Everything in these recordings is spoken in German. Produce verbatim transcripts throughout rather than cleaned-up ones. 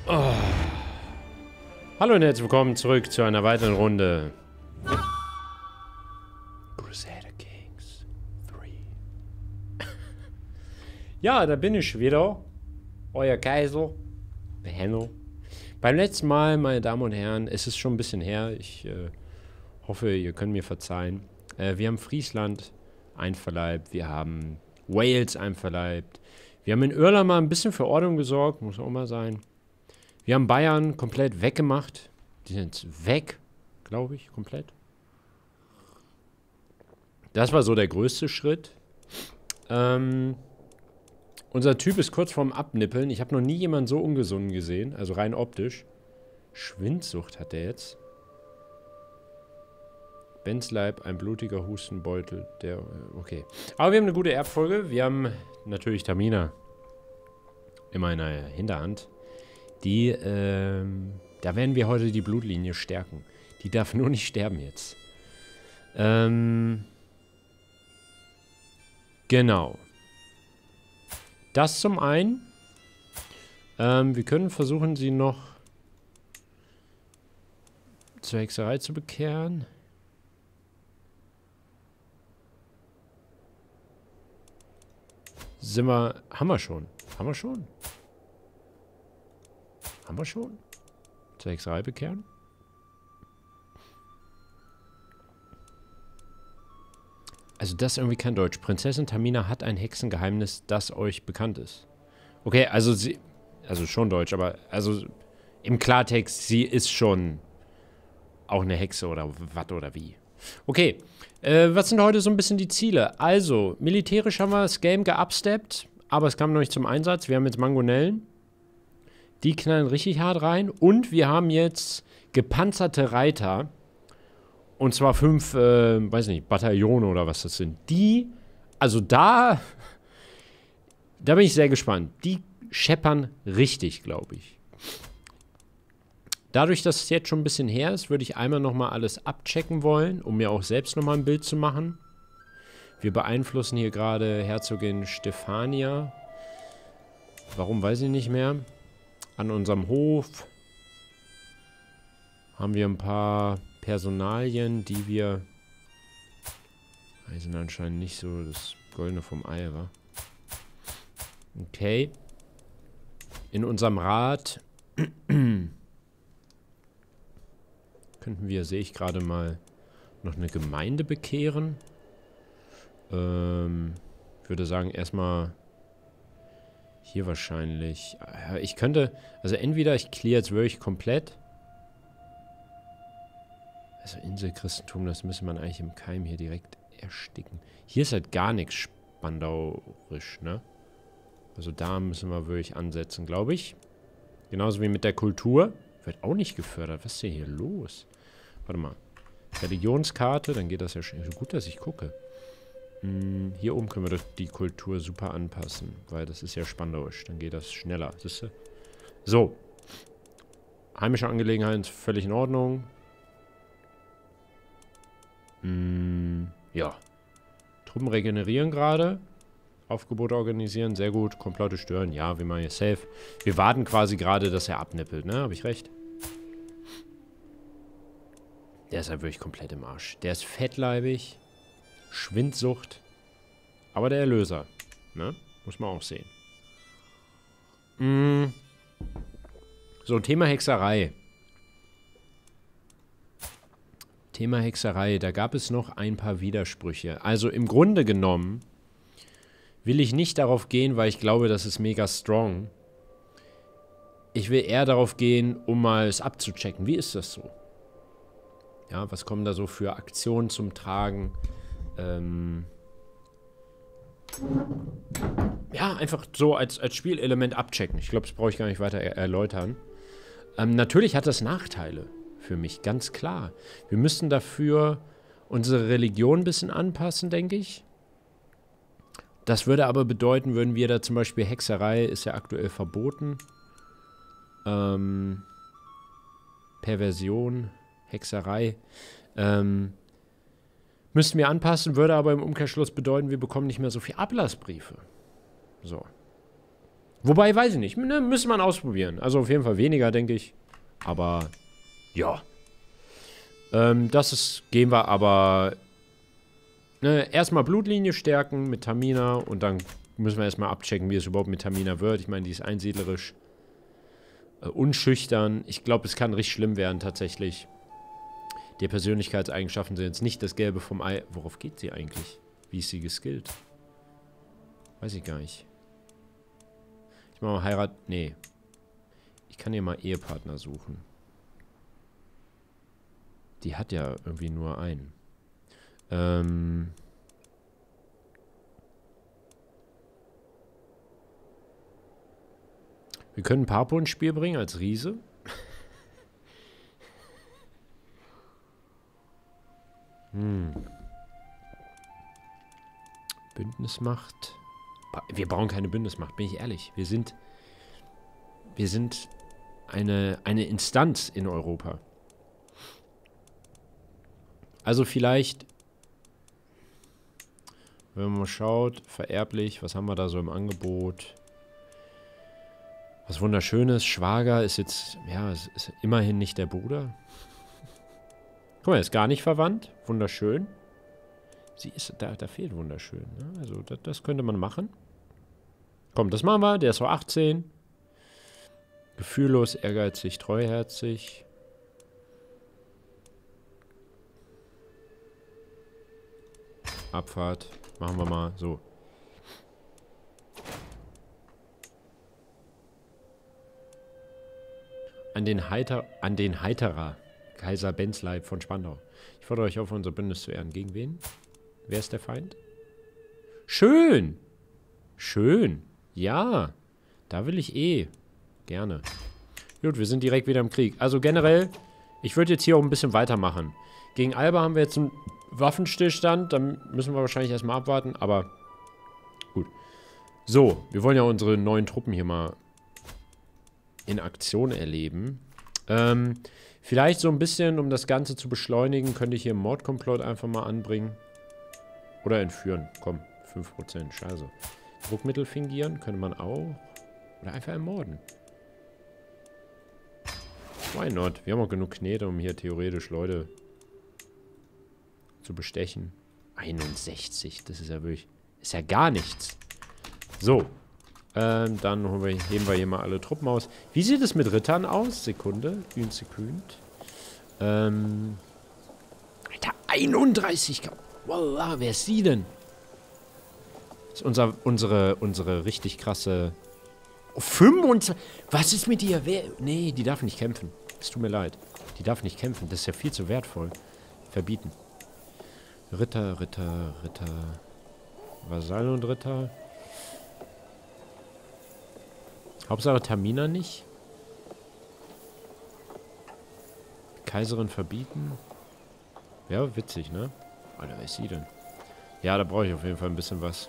Oh. Hallo und herzlich willkommen zurück zu einer weiteren Runde. Crusader Kings drei. Ja, da bin ich wieder. Euer Kaiser. Der Henno. Beim letzten Mal, meine Damen und Herren, es ist schon ein bisschen her. Ich äh, hoffe, ihr könnt mir verzeihen. Äh, wir haben Friesland einverleibt. Wir haben Wales einverleibt. Wir haben in Irland mal ein bisschen für Ordnung gesorgt. Muss auch mal sein. Wir haben Bayern komplett weggemacht. Die sind weg, glaube ich, komplett. Das war so der größte Schritt. Ähm, unser Typ ist kurz vorm Abnippeln. Ich habe noch nie jemanden so ungesunden gesehen, also rein optisch. Schwindsucht hat der jetzt. Benzleib, ein blutiger Hustenbeutel, der, okay. Aber wir haben eine gute Erbfolge. Wir haben natürlich Tamina immer in der Hinterhand. Die, ähm, da werden wir heute die Blutlinie stärken. Die darf nur nicht sterben jetzt. Ähm, genau. Das zum einen. Ähm, wir können versuchen, sie noch zur Hexerei zu bekehren. Sind wir, haben wir schon. Haben wir schon. Haben wir schon? Zur Hexerei bekehren? Also das ist irgendwie kein Deutsch. Prinzessin Tamina hat ein Hexengeheimnis, das euch bekannt ist. Okay, also sie... Also schon Deutsch, aber... Also im Klartext, sie ist schon auch eine Hexe oder was oder wie. Okay, äh, was sind heute so ein bisschen die Ziele? Also, militärisch haben wir das Game geupsteppt, aber es kam noch nicht zum Einsatz. Wir haben jetzt Mangonellen. Die knallen richtig hart rein. Und wir haben jetzt gepanzerte Reiter. Und zwar fünf, äh, weiß nicht, Bataillone oder was das sind. Die, also da, da bin ich sehr gespannt. Die scheppern richtig, glaube ich. Dadurch, dass es jetzt schon ein bisschen her ist, würde ich einmal nochmal alles abchecken wollen, um mir auch selbst nochmal ein Bild zu machen. Wir beeinflussen hier gerade Herzogin Stefania. Warum, weiß ich nicht mehr. An unserem Hof haben wir ein paar Personalien, die wir... Die sind anscheinend nicht so das Goldene vom Ei, wa? Okay. In unserem Rat könnten wir, sehe ich gerade mal, noch eine Gemeinde bekehren. Ähm, ich würde sagen, erstmal... Hier wahrscheinlich. Ich könnte... Also entweder ich clear jetzt wirklich komplett. Also Inselchristentum, das müsste man eigentlich im Keim hier direkt ersticken. Hier ist halt gar nichts spandauerisch, ne? Also da müssen wir wirklich ansetzen, glaube ich. Genauso wie mit der Kultur. Wird auch nicht gefördert. Was ist denn hier los? Warte mal. Religionskarte, dann geht das ja schon. Gut, dass ich gucke. Hier oben können wir doch die Kultur super anpassen, weil das ist ja spandauisch. Dann geht das schneller, siehst du? So. Heimische Angelegenheiten völlig in Ordnung. Hm, ja. Truppen regenerieren gerade. Aufgebote organisieren, sehr gut. Komplotte stören, ja, wir machen hier safe. Wir warten quasi gerade, dass er abnippelt, ne? Habe ich recht? Der ist halt wirklich komplett im Arsch. Der ist fettleibig. Schwindsucht. Aber der Erlöser. Ne? Muss man auch sehen. Mm. So, Thema Hexerei. Thema Hexerei. Da gab es noch ein paar Widersprüche. Also im Grunde genommen will ich nicht darauf gehen, weil ich glaube, das ist mega strong. Ich will eher darauf gehen, um mal es abzuchecken. Wie ist das so? Ja, was kommen da so für Aktionen zum Tragen? Ähm ja, einfach so als, als Spielelement abchecken. Ich glaube, das brauche ich gar nicht weiter er erläutern. Ähm, natürlich hat das Nachteile für mich, ganz klar. Wir müssen dafür unsere Religion ein bisschen anpassen, denke ich. Das würde aber bedeuten, würden wir da zum Beispiel Hexerei, ist ja aktuell verboten. Ähm, Perversion, Hexerei. Ähm, müssten wir anpassen, würde aber im Umkehrschluss bedeuten, wir bekommen nicht mehr so viele Ablassbriefe. So. Wobei, weiß ich nicht. Ne, müsste man ausprobieren. Also auf jeden Fall weniger, denke ich. Aber, ja. Ähm, das ist, gehen wir aber, ne, erstmal Blutlinie stärken mit Tamina und dann müssen wir erstmal abchecken, wie es überhaupt mit Tamina wird. Ich meine, die ist einsiedlerisch, äh, unschüchtern. Ich glaube, es kann richtig schlimm werden, tatsächlich. Die Persönlichkeitseigenschaften sind jetzt nicht das Gelbe vom Ei. Worauf geht sie eigentlich? Wie ist sie geskillt? Weiß ich gar nicht. Ich mache mal Heirat. Nee. Ich kann hier mal Ehepartner suchen. Die hat ja irgendwie nur einen. Ähm. Wir können Papo ins Spiel bringen als Riese. Hm. Bündnismacht. Wir brauchen keine Bündnismacht, bin ich ehrlich. Wir sind. Wir sind eine, eine Instanz in Europa. Also vielleicht, wenn man mal schaut, vererblich, was haben wir da so im Angebot? Was Wunderschönes, Schwager ist jetzt, ja, ist, ist immerhin nicht der Bruder. Guck mal, er ist gar nicht verwandt, wunderschön. Sie ist, da, da fehlt wunderschön, ne? Also das, das könnte man machen. Komm, das machen wir, der ist so achtzehn. Gefühllos, ehrgeizig, treuherzig. Abfahrt. Machen wir mal so. An den Heiter, an den Heiterer. Kaiser Benzleib von Spandau. Ich fordere euch auf, unser Bündnis zu ehren. Gegen wen? Wer ist der Feind? Schön! Schön. Ja. Da will ich eh. Gerne. Gut, wir sind direkt wieder im Krieg. Also generell, ich würde jetzt hier auch ein bisschen weitermachen. Gegen Alba haben wir jetzt einen Waffenstillstand. Dann müssen wir wahrscheinlich erstmal abwarten, aber gut. So, wir wollen ja unsere neuen Truppen hier mal in Aktion erleben. Ähm, vielleicht so ein bisschen, um das Ganze zu beschleunigen, könnte ich hier einen Mordkomplott einfach mal anbringen. Oder entführen. Komm, fünf Prozent. Scheiße. Druckmittel fingieren könnte man auch. Oder einfach ermorden. Why not? Wir haben auch genug Knete, um hier theoretisch Leute zu bestechen. einundsechzig, das ist ja wirklich... Ist ja gar nichts. So. Ähm, dann holen wir, heben wir hier mal alle Truppen aus. Wie sieht es mit Rittern aus? Sekunde. Une Sekunde. Ähm... Alter, einunddreißig. Wallah, wer ist sie denn? Das ist unser, unsere, unsere richtig krasse... Oh, fünfundzwanzig. Was ist mit ihr? Wer? Nee, die darf nicht kämpfen. Es tut mir leid. Die darf nicht kämpfen. Das ist ja viel zu wertvoll. Verbieten. Ritter, Ritter, Ritter. Vasall und Ritter. Hauptsache Tamina nicht. Kaiserin verbieten. Ja, witzig, ne? Alter, wer ist sie denn? Ja, da brauche ich auf jeden Fall ein bisschen was.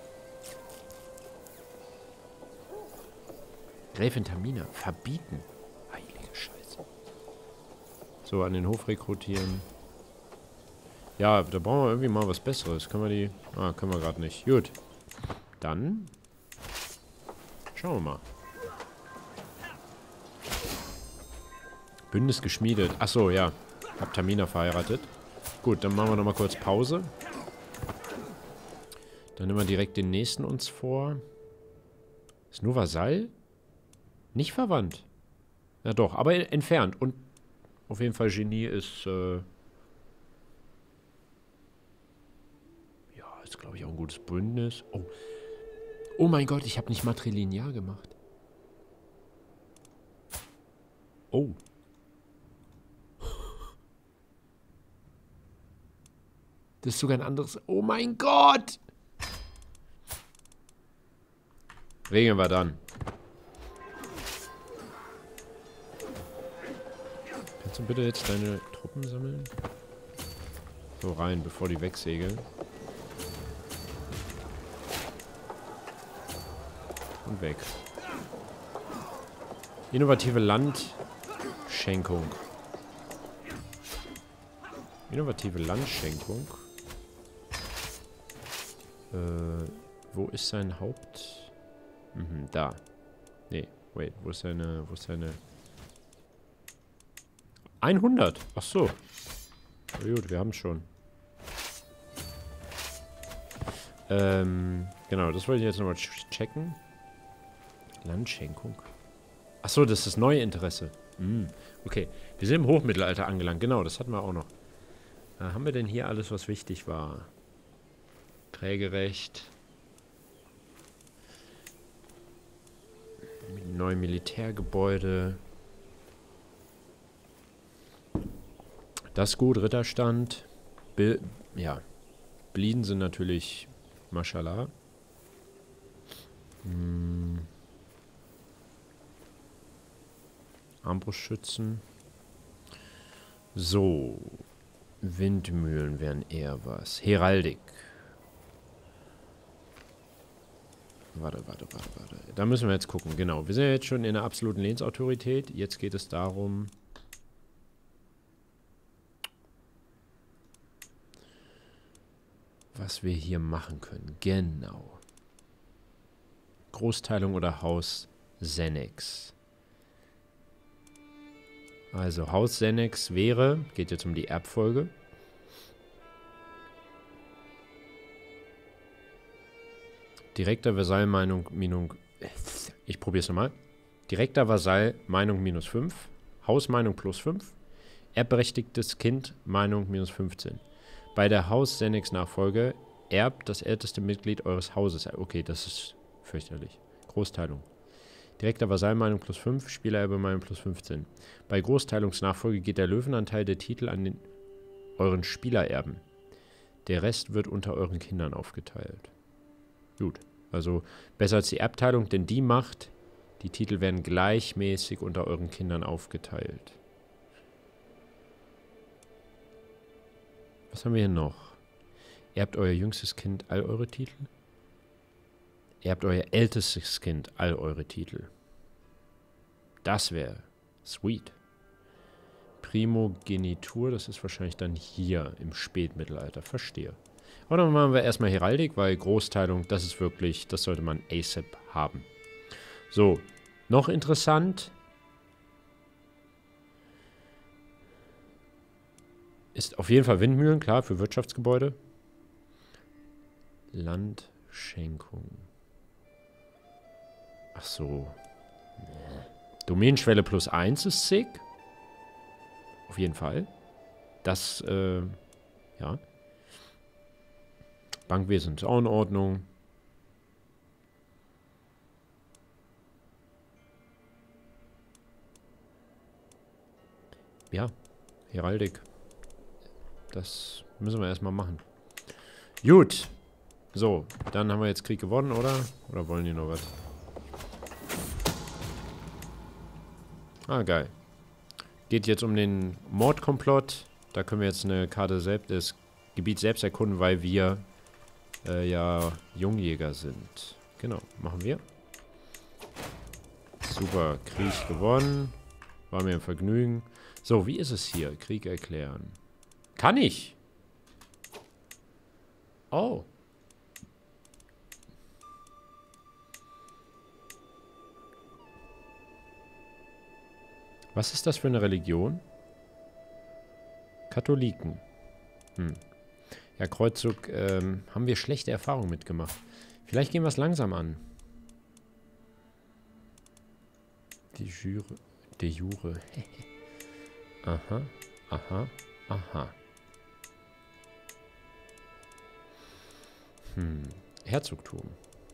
Gräfin Tamina. Verbieten. Heilige Scheiße. So, an den Hof rekrutieren. Ja, da brauchen wir irgendwie mal was Besseres. Können wir die... Ah, können wir gerade nicht. Gut. Dann... Schauen wir mal. Bündnis geschmiedet. Achso, ja. Hab Tamina verheiratet. Gut, dann machen wir nochmal kurz Pause. Dann nehmen wir direkt den nächsten uns vor. Ist nur Vasall? Nicht verwandt. Ja doch, aber entfernt. Und auf jeden Fall Genie ist, äh ja, ist glaube ich auch ein gutes Bündnis. Oh. Oh mein Gott, ich habe nicht matrilinear gemacht. Oh. Das ist sogar ein anderes... Oh mein Gott! Regeln wir dann. Kannst du bitte jetzt deine Truppen sammeln? So rein, bevor die wegsegeln. Und weg. Innovative Landschenkung. Innovative Landschenkung. Äh, wo ist sein Haupt? Mhm, da. Nee, wait, wo ist seine, wo ist seine... hundert! Ach so. Na gut, wir haben es schon. Ähm, genau, das wollte ich jetzt nochmal checken. Landschenkung. Ach so, das ist das neue Interesse. Hm, okay. Wir sind im Hochmittelalter angelangt. Genau, das hatten wir auch noch. Äh, haben wir denn hier alles, was wichtig war? Prägerecht. Neue Militärgebäude. Das gut, Ritterstand. Bil ja. Blieden sind natürlich Mashallah. Hm. Armbrustschützen. So. Windmühlen wären eher was. Heraldik. Warte, warte, warte, warte. Da müssen wir jetzt gucken. Genau. Wir sind ja jetzt schon in der absoluten Lehnsautorität. Jetzt geht es darum... was wir hier machen können. Genau. Großteilung oder Haus Senex. Also Haus Senex wäre, geht jetzt um die Erbfolge. Direkter Vasall Meinung, Meinung, ich probiere es nochmal. Direkter Vasall Meinung minus fünf. Hausmeinung plus fünf. Erbberechtigtes Kind Meinung minus fünfzehn. Bei der Haus-Senex-Nachfolge erbt das älteste Mitglied eures Hauses. Okay, das ist fürchterlich. Großteilung. Direkter Vasallmeinung plus fünf, Spielererbe-Meinung plus fünfzehn. Bei Großteilungsnachfolge geht der Löwenanteil der Titel an den, euren Spielererben. Der Rest wird unter euren Kindern aufgeteilt. Gut, also besser als die Erbteilung, denn die macht, die Titel werden gleichmäßig unter euren Kindern aufgeteilt. Was haben wir hier noch? Erbt euer jüngstes Kind all eure Titel? Erbt euer ältestes Kind all eure Titel. Das wäre sweet. Primogenitur, das ist wahrscheinlich dann hier im Spätmittelalter. Verstehe. Aber dann machen wir erstmal Heraldik, weil Großteilung, das ist wirklich, das sollte man ASAP haben. So, noch interessant ist auf jeden Fall Windmühlen, klar, für Wirtschaftsgebäude. Landschenkung. Ach so. Domänenschwelle plus eins ist sick. Auf jeden Fall. Das, äh, ja. Bankwesen ist auch in Ordnung. Ja, Heraldik. Das müssen wir erstmal machen. Gut. So, dann haben wir jetzt Krieg gewonnen, oder? Oder wollen die noch was? Ah, geil. Geht jetzt um den Mordkomplott. Da können wir jetzt eine Karte selbst, das Gebiet selbst erkunden, weil wir äh, ja Jungjäger sind. Genau, machen wir. Super, Krieg gewonnen. War mir ein Vergnügen. So, wie ist es hier? Krieg erklären. Kann ich? Oh. Was ist das für eine Religion? Katholiken. Hm. Ja, Kreuzzug, ähm, haben wir schlechte Erfahrungen mitgemacht. Vielleicht gehen wir es langsam an. Die Jure. De Jure. Aha, aha, aha. Hm. Herzogtum.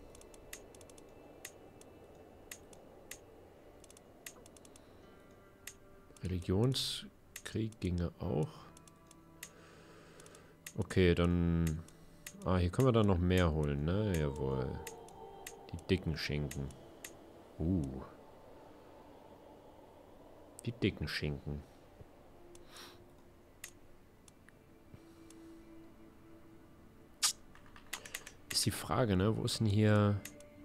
Religionskrieg ginge auch. Okay, dann... Ah, hier können wir dann noch mehr holen, ne? Jawohl. Die dicken Schinken. Uh. Die dicken Schinken. Ist die Frage, ne? Wo ist denn hier...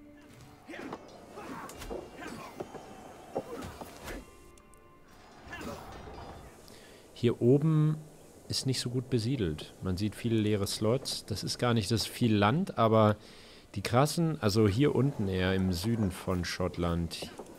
Hier oben ist nicht so gut besiedelt. Man sieht viele leere Slots. Das ist gar nicht das viel Land, aber die krassen, also hier unten eher im Süden von Schottland,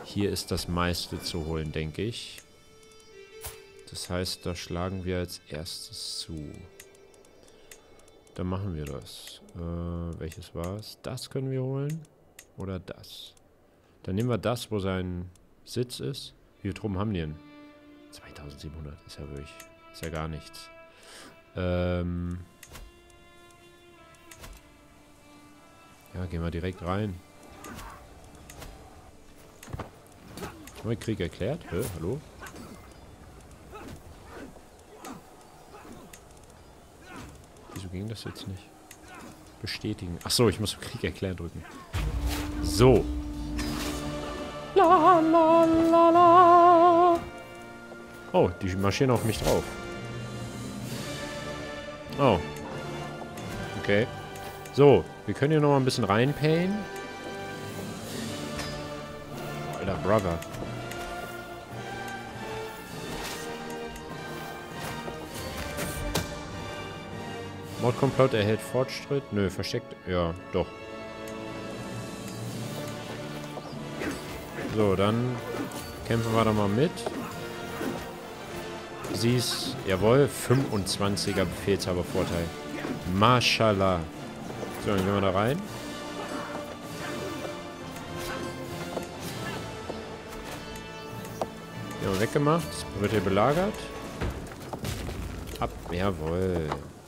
Hier ist das meiste zu holen, denke ich. Das heißt, da schlagen wir als erstes zu. Dann machen wir das. Äh, welches war es? Das können wir holen. Oder das. Dann nehmen wir das, wo sein Sitz ist. Wie viel Truppen haben die denn? zweitausendsiebenhundert. Ist ja wirklich... Ist ja gar nichts. Ähm... Ja, gehen wir direkt rein. Haben wir Krieg erklärt? Hä? Hallo? Wieso ging das jetzt nicht? Bestätigen. Achso, ich muss Krieg erklären drücken. So. La, la, la, la. Oh, die marschieren auf mich drauf. Oh. Okay. So, wir können hier noch mal ein bisschen reinpayen. Alter, Brother. Mordkomplott erhält Fortschritt. Nö, versteckt. Ja, doch. So, dann kämpfen wir da mal mit. Sie ist, jawohl, fünfundzwanziger Befehlshabervorteil. Mashallah. So, dann gehen wir da rein. Ja, weggemacht. Wird hier belagert. Ab, jawohl.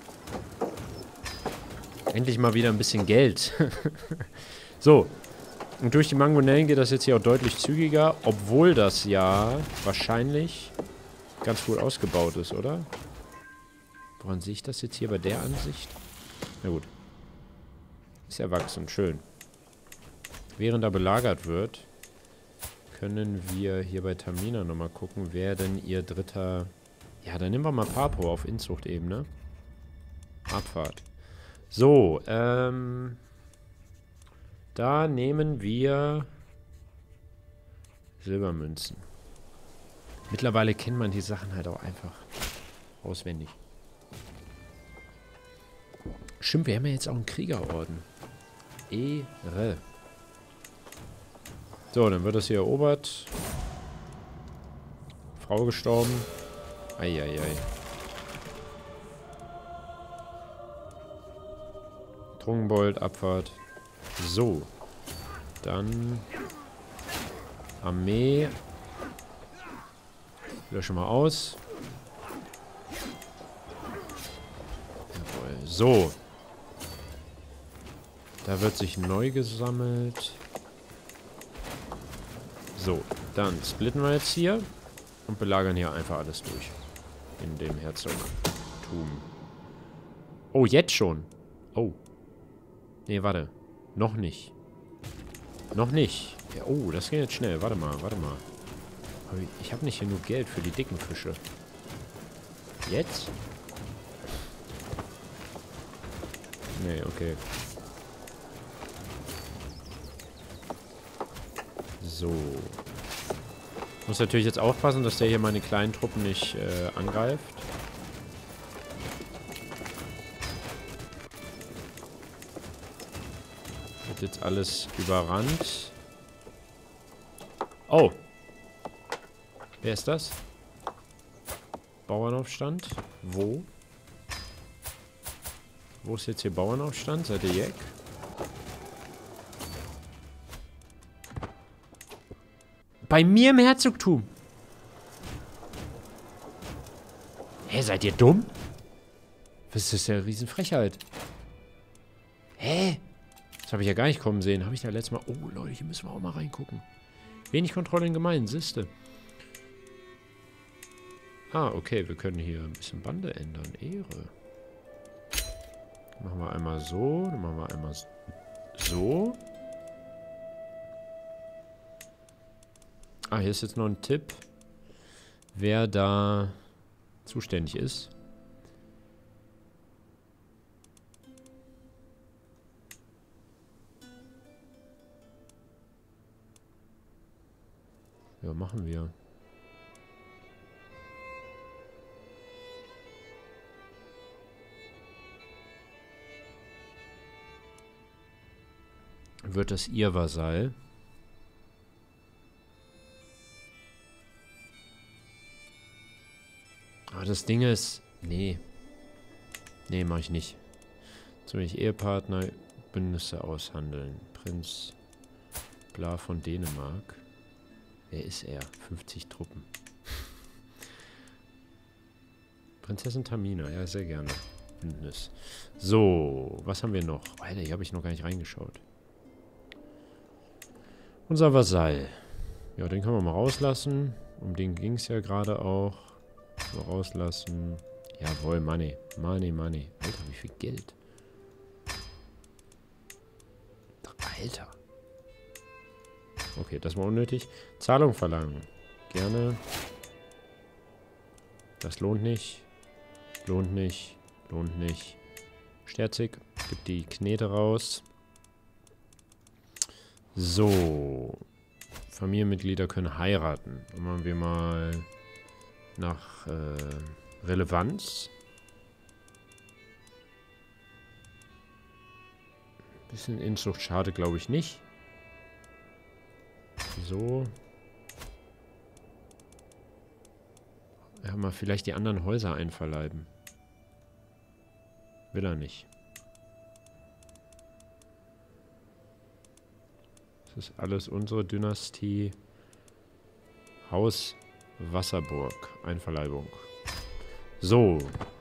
Endlich mal wieder ein bisschen Geld. So. Und durch die Mangonellen geht das jetzt hier auch deutlich zügiger, obwohl das ja wahrscheinlich ganz gut ausgebaut ist, oder? Woran sehe ich das jetzt hier bei der Ansicht? Na gut. Ist erwachsen, schön. Während da belagert wird, können wir hier bei Tamina nochmal gucken, wer denn ihr dritter... Ja, dann nehmen wir mal Papo auf Inzuchtebene. Abfahrt. So, ähm... da nehmen wir Silbermünzen. Mittlerweile kennt man die Sachen halt auch einfach auswendig. Stimmt, wir haben ja jetzt auch einen Kriegerorden. Ehre. So, dann wird das hier erobert. Frau gestorben. Eieiei. Trunkenbold, Abfahrt. So. Dann Armee. Löschen wir aus. Jawohl. So. Da wird sich neu gesammelt. So. Dann splitten wir jetzt hier und belagern hier einfach alles durch. In dem Herzogtum. Oh, jetzt schon. Oh. Nee, warte. Noch nicht. Noch nicht. Ja, oh, das geht jetzt schnell. Warte mal, warte mal. Aber ich habe nicht genug Geld für die dicken Fische. Jetzt? Nee, okay. So. Muss natürlich jetzt aufpassen, dass der hier meine kleinen Truppen nicht äh, angreift. Wird jetzt alles überrannt. Oh. Wer ist das? Bauernaufstand? Wo? Wo ist jetzt hier Bauernaufstand? Seid ihr Jack? Bei mir im Herzogtum. Hä, seid ihr dumm? Was ist das ja eine Riesenfrechheit? Hä? Das habe ich ja gar nicht kommen sehen. Habe ich da letztes Mal... Oh, Leute, hier müssen wir auch mal reingucken. Wenig Kontrolle in Gemeinden, siehste. Ah, okay, wir können hier ein bisschen Bande ändern. Ehre. Dann machen wir einmal so, dann machen wir einmal so. Ah, hier ist jetzt noch ein Tipp, wer da zuständig ist. Ja, machen wir. Wird das ihr Vasall? Aber das Ding ist... Nee. Nee, mach ich nicht. Jetzt will ich Ehepartner, Bündnisse aushandeln. Prinz Bla von Dänemark. Wer ist er? fünfzig Truppen. Prinzessin Tamina, ja, sehr gerne. Bündnis. So, was haben wir noch? Alter, hier habe ich noch gar nicht reingeschaut. Unser Vasall. Ja, den können wir mal rauslassen. Um den ging es ja gerade auch. Mal rauslassen. Jawohl, Money. Money, Money. Alter, wie viel Geld. Alter. Okay, das war unnötig. Zahlung verlangen. Gerne. Das lohnt nicht. Lohnt nicht. Lohnt nicht. Sterzig. Gibt die Knete raus. So. Familienmitglieder können heiraten. Dann machen wir mal nach äh, Relevanz. Bisschen Inzucht schade, glaube ich, nicht. So. Ja, mal vielleicht die anderen Häuser einverleiben. Will er nicht. Das ist alles unsere Dynastie. Haus Wasserburg. Einverleibung. So.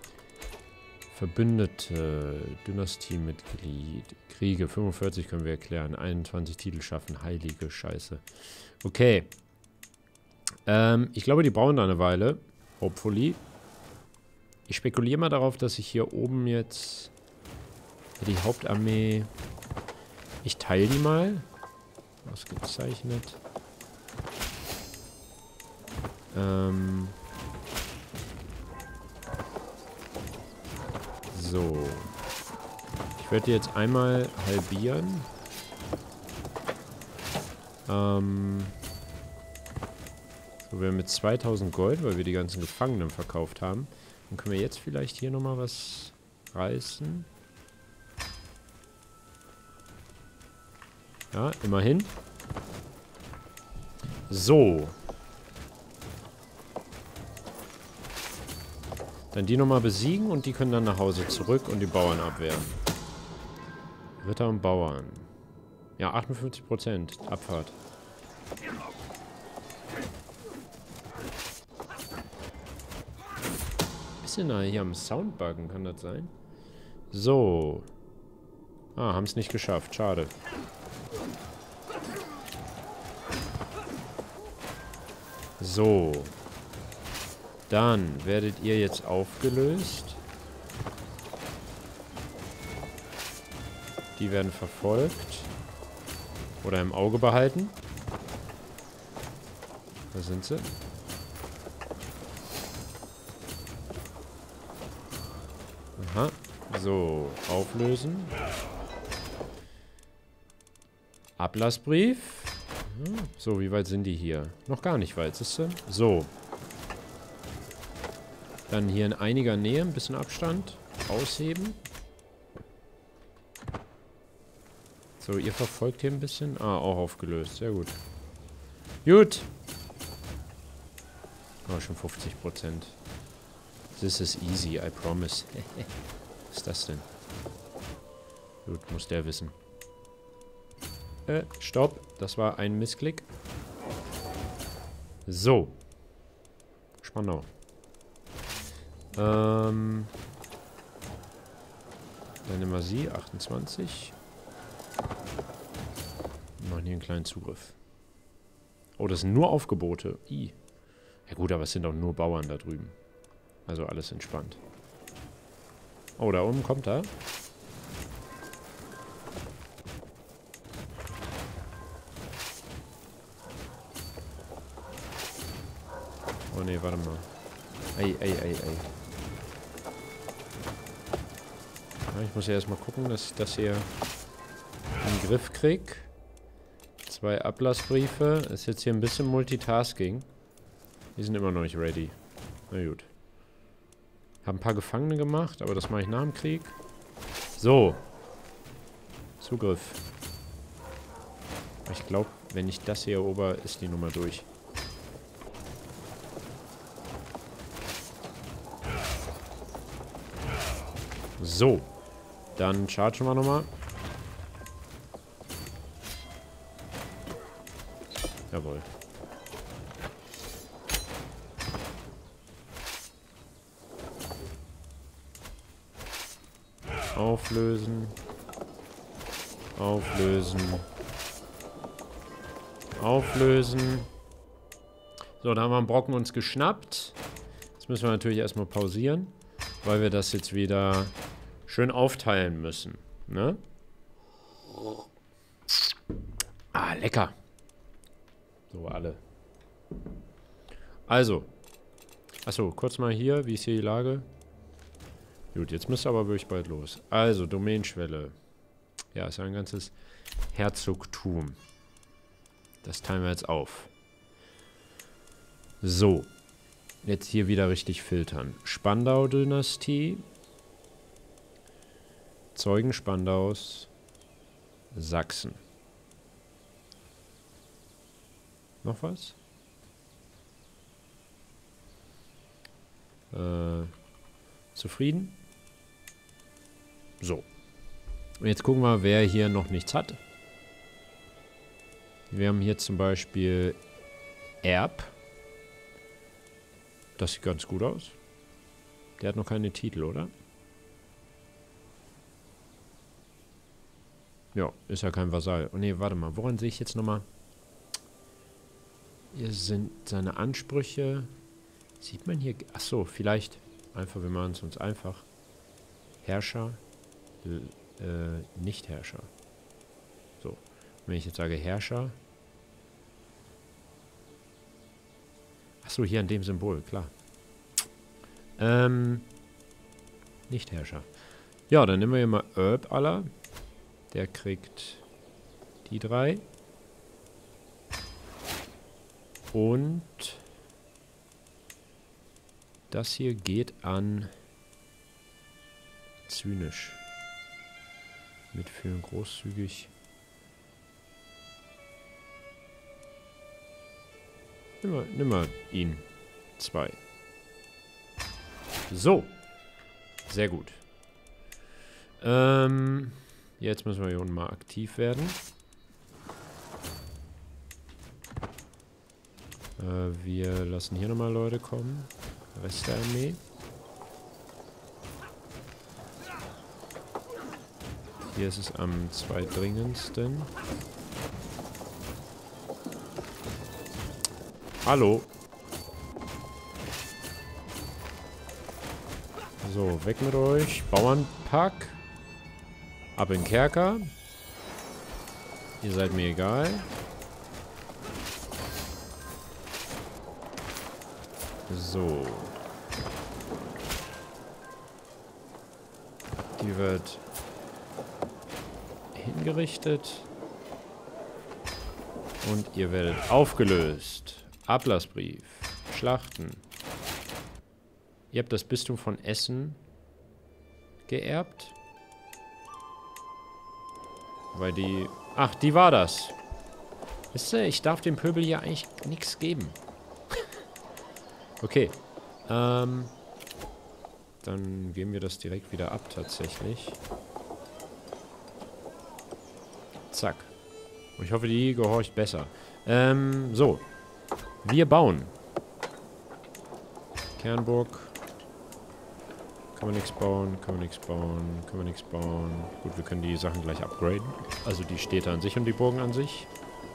Verbündete. Dynastiemitglied. Kriege. fünfundvierzig können wir erklären. einundzwanzig Titel schaffen. Heilige Scheiße. Okay. Ähm, ich glaube, die brauchen da eine Weile. Hopefully. Ich spekuliere mal darauf, dass ich hier oben jetzt die Hauptarmee... Ich teile die mal. Ausgezeichnet. Ähm... So. Ich werde die jetzt einmal halbieren. Ähm... So, wir haben mit zweitausend Gold, weil wir die ganzen Gefangenen verkauft haben. Dann können wir jetzt vielleicht hier nochmal was reißen. Ja, immerhin. So. Dann die nochmal besiegen und die können dann nach Hause zurück und die Bauern abwehren. Ritter und Bauern. Ja, achtundfünfzig Prozent Abfahrt. Bisschen nah hier am Soundbuggen, kann das sein? So. Ah, haben es nicht geschafft. Schade. So. Dann werdet ihr jetzt aufgelöst. Die werden verfolgt. Oder im Auge behalten. Da sind sie. Aha. So. Auflösen. Ablassbrief. So, wie weit sind die hier? Noch gar nicht weit, siehst du? So. Dann hier in einiger Nähe, ein bisschen Abstand. Ausheben. So, ihr verfolgt hier ein bisschen. Ah, auch aufgelöst. Sehr gut. Gut. Oh, schon fünfzig Prozent. This is easy, I promise. Was ist das denn? Gut, muss der wissen. Äh, stopp. Das war ein Missklick. So. Spannend. Ähm. Dann nehmen wir sie. achtundzwanzig. Wir machen hier einen kleinen Zugriff. Oh, das sind nur Aufgebote. I. Ja gut, aber es sind auch nur Bauern da drüben. Also alles entspannt. Oh, da oben kommt er. Oh ne, warte mal. Ei, ei, ei, ei. Ja, ich muss ja erstmal gucken, dass ich das hier in den Griff kriege. Zwei Ablassbriefe. Ist jetzt hier ein bisschen Multitasking. Die sind immer noch nicht ready. Na gut. Haben ein paar Gefangene gemacht, aber das mache ich nach dem Krieg. So. Zugriff. Ich glaube, wenn ich das hier erober, ist die Nummer durch. So. Dann chargen wir nochmal. Jawohl. Auflösen. Auflösen. Auflösen. So, da haben wir einen Brocken uns geschnappt. Jetzt müssen wir natürlich erstmal pausieren, weil wir das jetzt wieder schön aufteilen müssen. Ne? Ah, lecker. So, alle. Also. Achso, kurz mal hier. Wie ist hier die Lage? Gut, jetzt müsste aber wirklich bald los. Also, Domänenschwelle. Ja, ist ja ein ganzes Herzogtum. Das teilen wir jetzt auf. So. Jetzt hier wieder richtig filtern. Spandau-Dynastie. Zeugen Spandaus. Sachsen. Noch was? Äh, zufrieden? So. Und jetzt gucken wir, wer hier noch nichts hat. Wir haben hier zum Beispiel Erb. Das sieht ganz gut aus. Der hat noch keine Titel, oder? Ja, ist ja kein Vasall. Oh ne, warte mal. Woran sehe ich jetzt nochmal? Hier sind seine Ansprüche. Sieht man hier... Achso, vielleicht... Einfach, wir machen es uns einfach. Herrscher. Äh, nicht Herrscher. So. Wenn ich jetzt sage Herrscher... Achso, hier an dem Symbol, klar. Ähm... Nicht Herrscher. Ja, dann nehmen wir hier mal Erb aller. Der kriegt die drei. Und das hier geht an zynisch. Mitführen großzügig. Nimm mal, nimm mal ihn. Zwei. So. Sehr gut. Ähm, jetzt müssen wir hier unten mal aktiv werden. Äh, wir lassen hier nochmal Leute kommen. Rest der Armee. Hier ist es am zweitdringendsten. Hallo. So, weg mit euch. Bauernpack. Ab in den Kerker. Ihr seid mir egal. So. Die wird hingerichtet. Und ihr werdet aufgelöst. Ablassbrief. Schlachten. Ihr habt das Bistum von Essen geerbt. Weil die... Ach, die war das. Wisst ihr, ich darf dem Pöbel hier eigentlich nichts geben. Okay. Ähm, dann geben wir das direkt wieder ab, tatsächlich. Zack. Und ich hoffe, die gehorcht besser. Ähm, so. Wir bauen. Kernburg. Kann man nichts bauen, kann man nichts bauen, kann man nichts bauen. Gut, wir können die Sachen gleich upgraden. Also die Städte an sich und die Burgen an sich.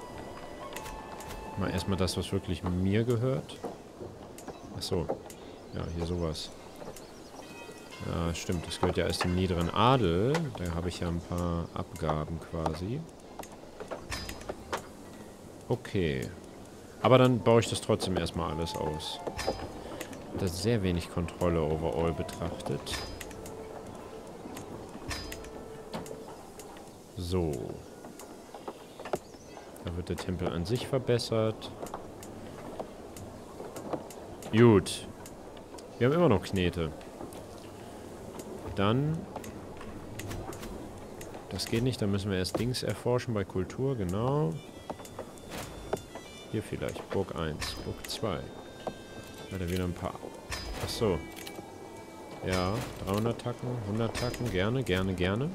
Mal erstmal das, was wirklich mir gehört. Achso. Ja, hier sowas. Ja, stimmt. Das gehört ja erst dem niederen Adel. Da habe ich ja ein paar Abgaben quasi. Okay. Aber dann baue ich das trotzdem erstmal alles aus. Das ist sehr wenig Kontrolle overall betrachtet. So. Da wird der Tempel an sich verbessert. Gut. Wir haben immer noch Knete. Dann... Das geht nicht, da müssen wir erst Dings erforschen bei Kultur, genau. Hier vielleicht, Burg eins, Burg zwei. Hat er wieder ein paar... Achso. Ja, dreihundert Tacken, hundert Tacken. Gerne, gerne, gerne.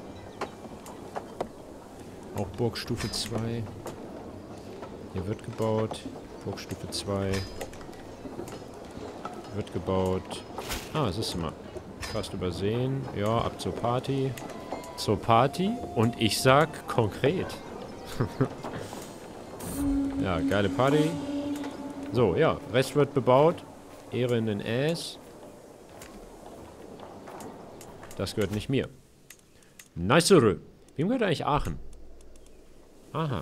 Auch Burgstufe zwei. Hier wird gebaut. Burgstufe zwei. Wird gebaut. Ah, es ist immer fast übersehen. Ja, ab zur Party. Zur Party. Und ich sag konkret. Ja, geile Party. So, ja. Rest wird bebaut. Ehre in den Ass. Das gehört nicht mir. Nice. Wem gehört eigentlich Aachen? Aha.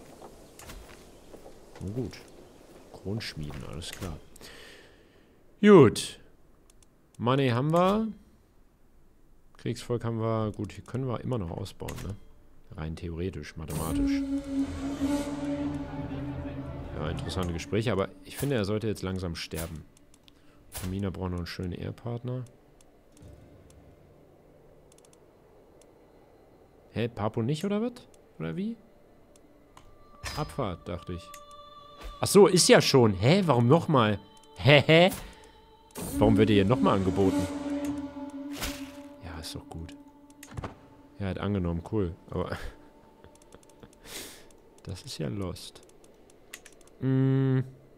Oh, gut. Kronschmieden, alles klar. Gut. Money haben wir. Kriegsvolk haben wir. Gut, hier können wir immer noch ausbauen, ne? Rein theoretisch, mathematisch. Ja, interessante Gespräche, aber ich finde, er sollte jetzt langsam sterben. Tamina braucht noch einen schönen Ehepartner. Hä, Papo nicht, oder was? Oder wie? Abfahrt, dachte ich. Ach so, ist ja schon. Hä, warum nochmal? Hä, hä? Warum wird ihr hier nochmal angeboten? Ja, ist doch gut. Ja, hat angenommen, cool. Aber das ist ja lost. Mm.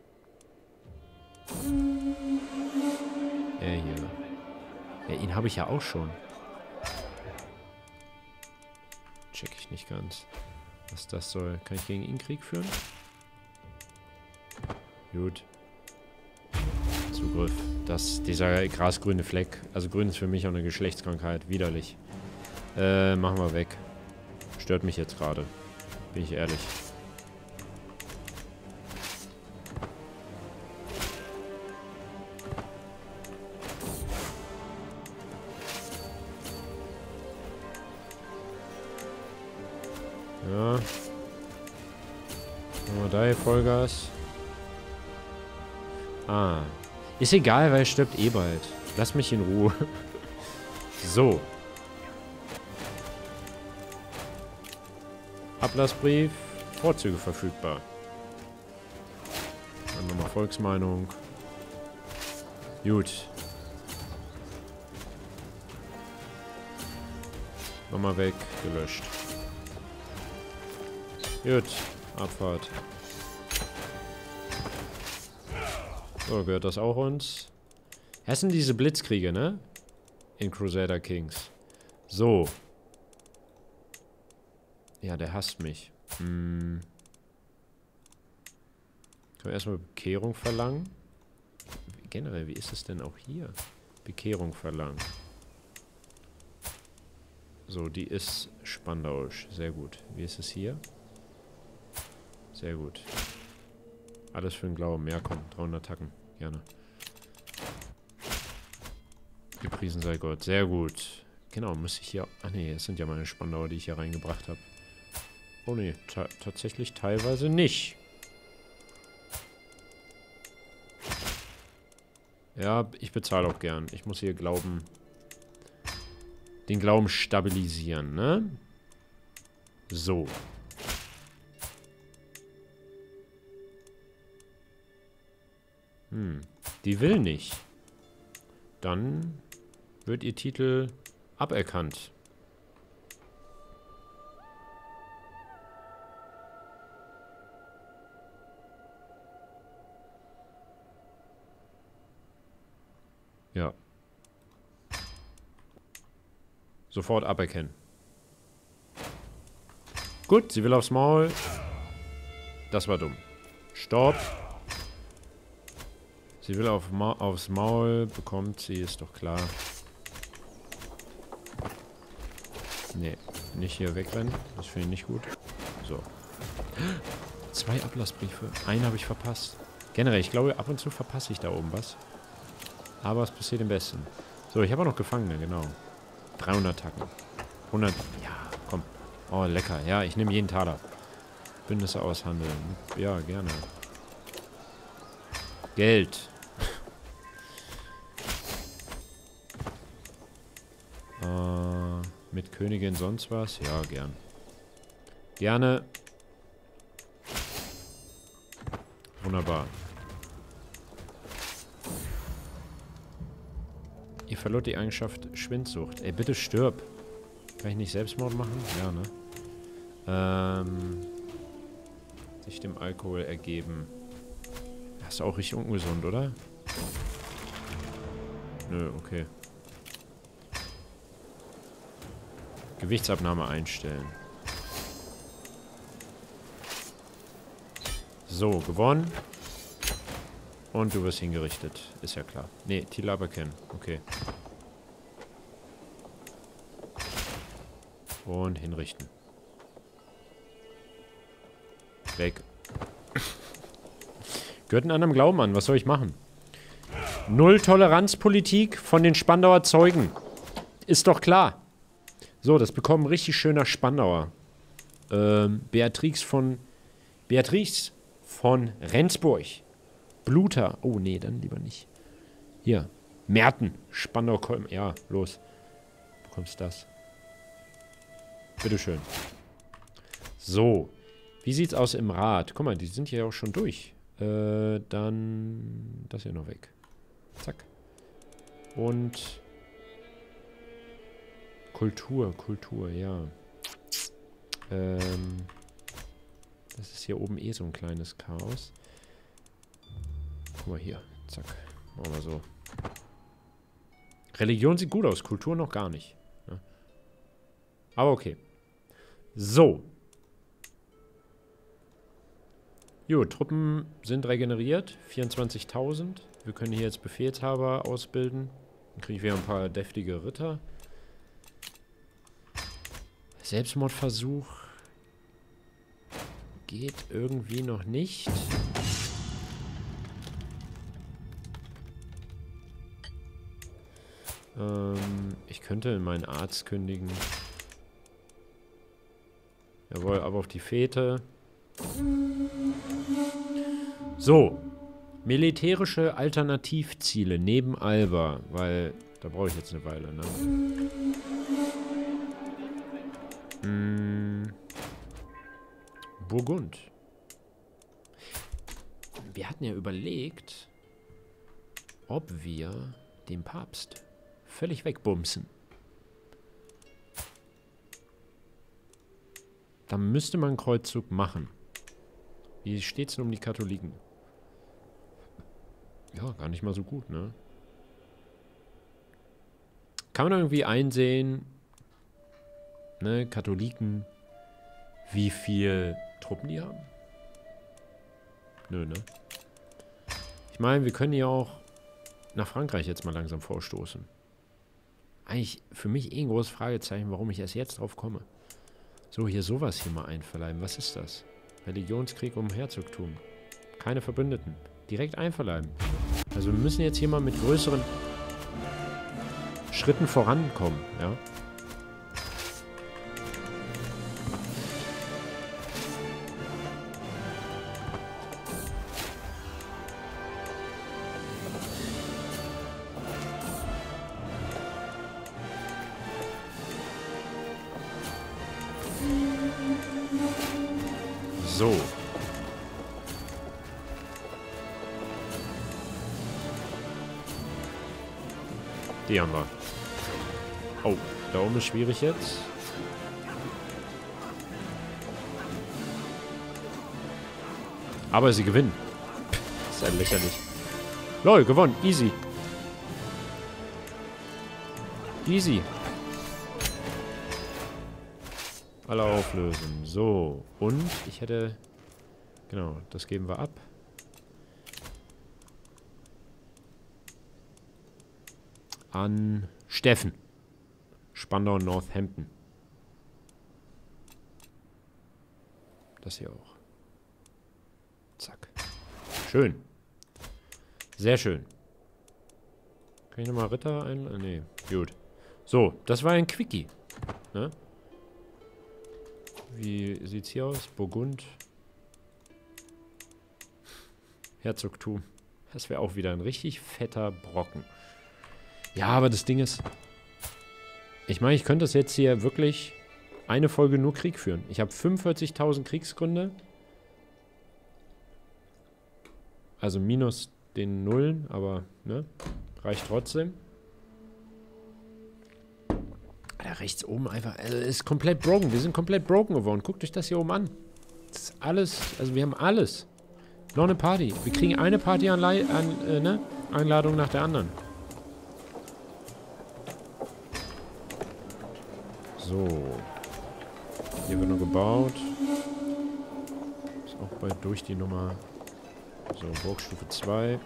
Er hier. Ja, ihn habe ich ja auch schon. Check ich nicht ganz, was das soll. Kann ich gegen ihn Krieg führen? Gut. Zugriff. Das, dieser grasgrüne Fleck. Also grün ist für mich auch eine Geschlechtskrankheit. Widerlich. Äh, machen wir weg. Stört mich jetzt gerade. Bin ich ehrlich. Ja. Machen wir da hier Vollgas. Ah. Ist egal, weil er stirbt eh bald. Lass mich in Ruhe. So. Ablassbrief. Vorzüge verfügbar. Dann nochmal Volksmeinung. Gut. Nochmal weg. Gelöscht. Gut. Abfahrt. So, gehört das auch uns. Das sind diese Blitzkriege, ne? In Crusader Kings. So. Ja, der hasst mich. Hm. Können wir erstmal Bekehrung verlangen? Generell, wie ist es denn auch hier? Bekehrung verlangen. So, die ist Spandausch. Sehr gut. Wie ist es hier? Sehr gut. Alles für den Glauben. Ja, komm. dreihundert Tacken. Gerne. Gepriesen sei Gott. Sehr gut. Genau, muss ich hier... Ach nee, das sind ja meine Spandauer, die ich hier reingebracht habe. Oh nee, ta tatsächlich teilweise nicht. Ja, ich bezahle auch gern. Ich muss hier Glauben... Den Glauben stabilisieren, ne? So. Hm, die will nicht. Dann wird ihr Titel aberkannt. Ja. Sofort aberkennen. Gut, sie will aufs Maul. Das war dumm. Stopp. Sie will auf Ma aufs Maul, bekommt sie, ist doch klar. Nee, nicht hier wegrennen. Das finde ich nicht gut. So. Zwei Ablassbriefe. Einen habe ich verpasst. Generell, ich glaube, ab und zu verpasse ich da oben was. Aber es passiert im Besten. So, ich habe auch noch Gefangene, genau. dreihundert Tacken. hundert. Ja, komm. Oh, lecker. Ja, ich nehme jeden Taler. Bündnisse aushandeln. Ja, gerne. Geld. äh, mit Königin sonst was? Ja, gern. Gerne. Wunderbar. Ihr verlor die Eigenschaft Schwindsucht. Ey, bitte stirb. Kann ich nicht Selbstmord machen? Ja, ne? Ähm... Sich dem Alkohol ergeben. Das ist auch richtig ungesund, oder? Nö, okay. Gewichtsabnahme einstellen. So, gewonnen. Und du wirst hingerichtet. Ist ja klar. Nee, Tilaba kennen. Okay. Und hinrichten. Weg. Gehört einen anderen Glauben an. Was soll ich machen? Null-Toleranz-Politik von den Spandauer Zeugen. Ist doch klar. So, das bekommt ein richtig schöner Spandauer. Ähm, Beatrix von... Beatrix von Rendsburg. Bluter. Oh, nee, dann lieber nicht. Hier. Merten. Spandau. Ja, los. Du bekommst das. Bitteschön. So. Wie sieht's aus im Rat? Guck mal, die sind ja auch schon durch. Äh, dann das hier noch weg. Zack. Und Kultur, Kultur, ja. Ähm, das ist hier oben eh so ein kleines Chaos. Guck mal hier. Zack. Machen wir so. Religion sieht gut aus, Kultur noch gar nicht. Ja. Aber okay. So. Jo, Truppen sind regeneriert. vierundzwanzigtausend. Wir können hier jetzt Befehlshaber ausbilden. Dann kriege ich wieder ein paar deftige Ritter. Selbstmordversuch. Geht irgendwie noch nicht. Ähm, ich könnte meinen Arzt kündigen. Jawohl, aber auf die Fete. So. Militärische Alternativziele neben Alba, weil da brauche ich jetzt eine Weile, ne? Hm. Burgund. Wir hatten ja überlegt, ob wir den Papst völlig wegbumsen. Da müsste man einen Kreuzzug machen. Wie steht es denn um die Katholiken? Ja, gar nicht mal so gut, ne? Kann man irgendwie einsehen, ne, Katholiken, wie viel Truppen die haben? Nö, ne? Ich meine, wir können ja auch nach Frankreich jetzt mal langsam vorstoßen. Eigentlich für mich eh ein großes Fragezeichen, warum ich erst jetzt drauf komme. So, hier sowas hier mal einverleiben. Was ist das? Religionskrieg um Herzogtum. Keine Verbündeten. Direkt einverleiben. Also wir müssen jetzt hier mal mit größeren Schritten vorankommen, ja? So. Die haben wir. Oh, da oben ist schwierig jetzt. Aber sie gewinnen. Das ist ja lächerlich. Lol, gewonnen. Easy. Easy. Alle auflösen. So. Und ich hätte... Genau, das geben wir ab. An Steffen. Spandau Northampton. Das hier auch. Zack. Schön. Sehr schön. Kann ich nochmal Ritter einladen? Nee, gut. So, das war ein Quickie. Ne? Wie sieht's hier aus? Burgund. Herzogtum. Das wäre auch wieder ein richtig fetter Brocken. Ja, aber das Ding ist... Ich meine, ich könnte das jetzt hier wirklich eine Folge nur Krieg führen. Ich habe fünfundvierzigtausend Kriegsgründe. Also minus den Nullen, aber ne, reicht trotzdem. Da rechts oben einfach, also es ist komplett broken. Wir sind komplett broken geworden. Guckt euch das hier oben an. Das ist alles, also wir haben alles. Noch eine Party. Wir kriegen eine Party-Einladung an, äh, ne? Einladung nach der anderen. So. Hier wird noch gebaut. Ist auch bald durch die Nummer. So, Burgstufe zwei.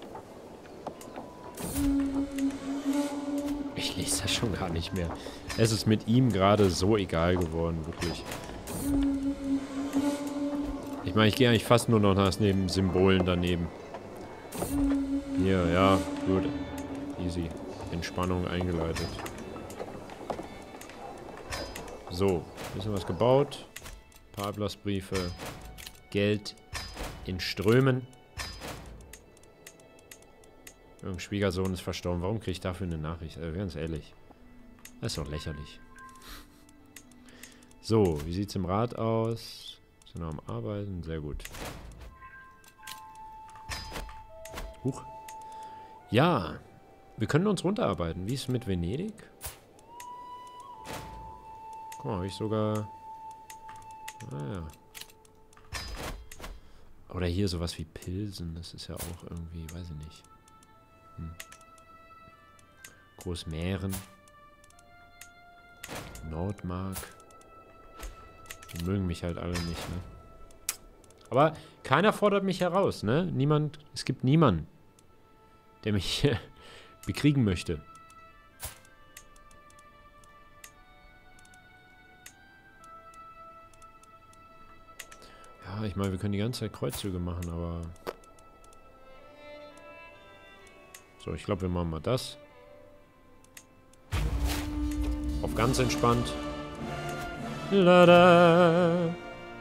Ich lese das schon gar nicht mehr. Es ist mit ihm gerade so egal geworden, wirklich. Ich meine, ich gehe eigentlich fast nur noch nach den Symbolen daneben. Hier, ja, gut. Easy. Entspannung eingeleitet. So, bisschen was gebaut. Paar Ablassbriefe. Geld in Strömen. Irgendein Schwiegersohn ist verstorben. Warum kriege ich dafür eine Nachricht? Also ganz ehrlich. Das ist doch lächerlich. So, wie sieht es im Rat aus? Sind wir am Arbeiten? Sehr gut. Huch. Ja, wir können uns runterarbeiten. Wie ist es mit Venedig? Guck mal, habe ich sogar... Naja. Oder hier sowas wie Pilsen. Das ist ja auch irgendwie, weiß ich nicht. Hm. Großmähren. Nordmark. Die mögen mich halt alle nicht, ne? Aber keiner fordert mich heraus, ne? Niemand, es gibt niemanden, der mich bekriegen möchte. Ja, ich meine, wir können die ganze Zeit Kreuzzüge machen, aber... So, ich glaube, wir machen mal das. Auf ganz entspannt. Lada.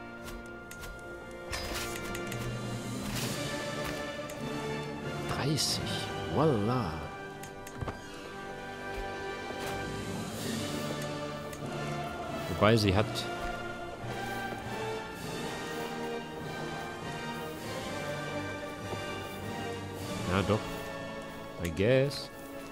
dreißig. Voila. Wobei sie hat... Ja, doch. I guess.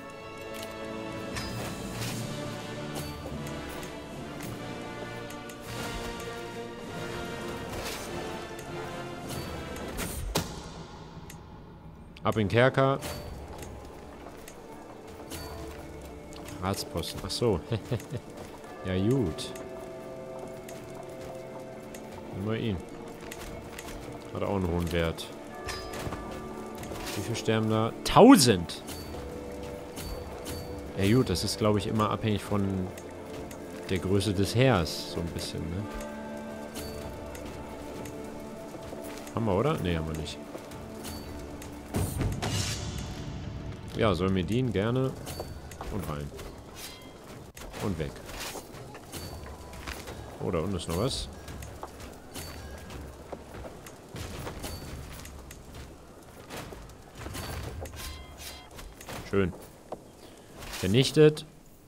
Ab in Kerker. Ratsposten. Ach so. Ja, gut. Nehmen wir ihn. Hat auch einen hohen Wert. Wie viel sterben da? tausend! Ja gut, das ist, glaube ich, immer abhängig von der Größe des Heers. So ein bisschen, ne? Haben wir, oder? Ne, haben wir nicht. Ja, soll mir dienen, gerne. Und rein. Und weg. Oh, da unten ist noch was. Schön. Vernichtet.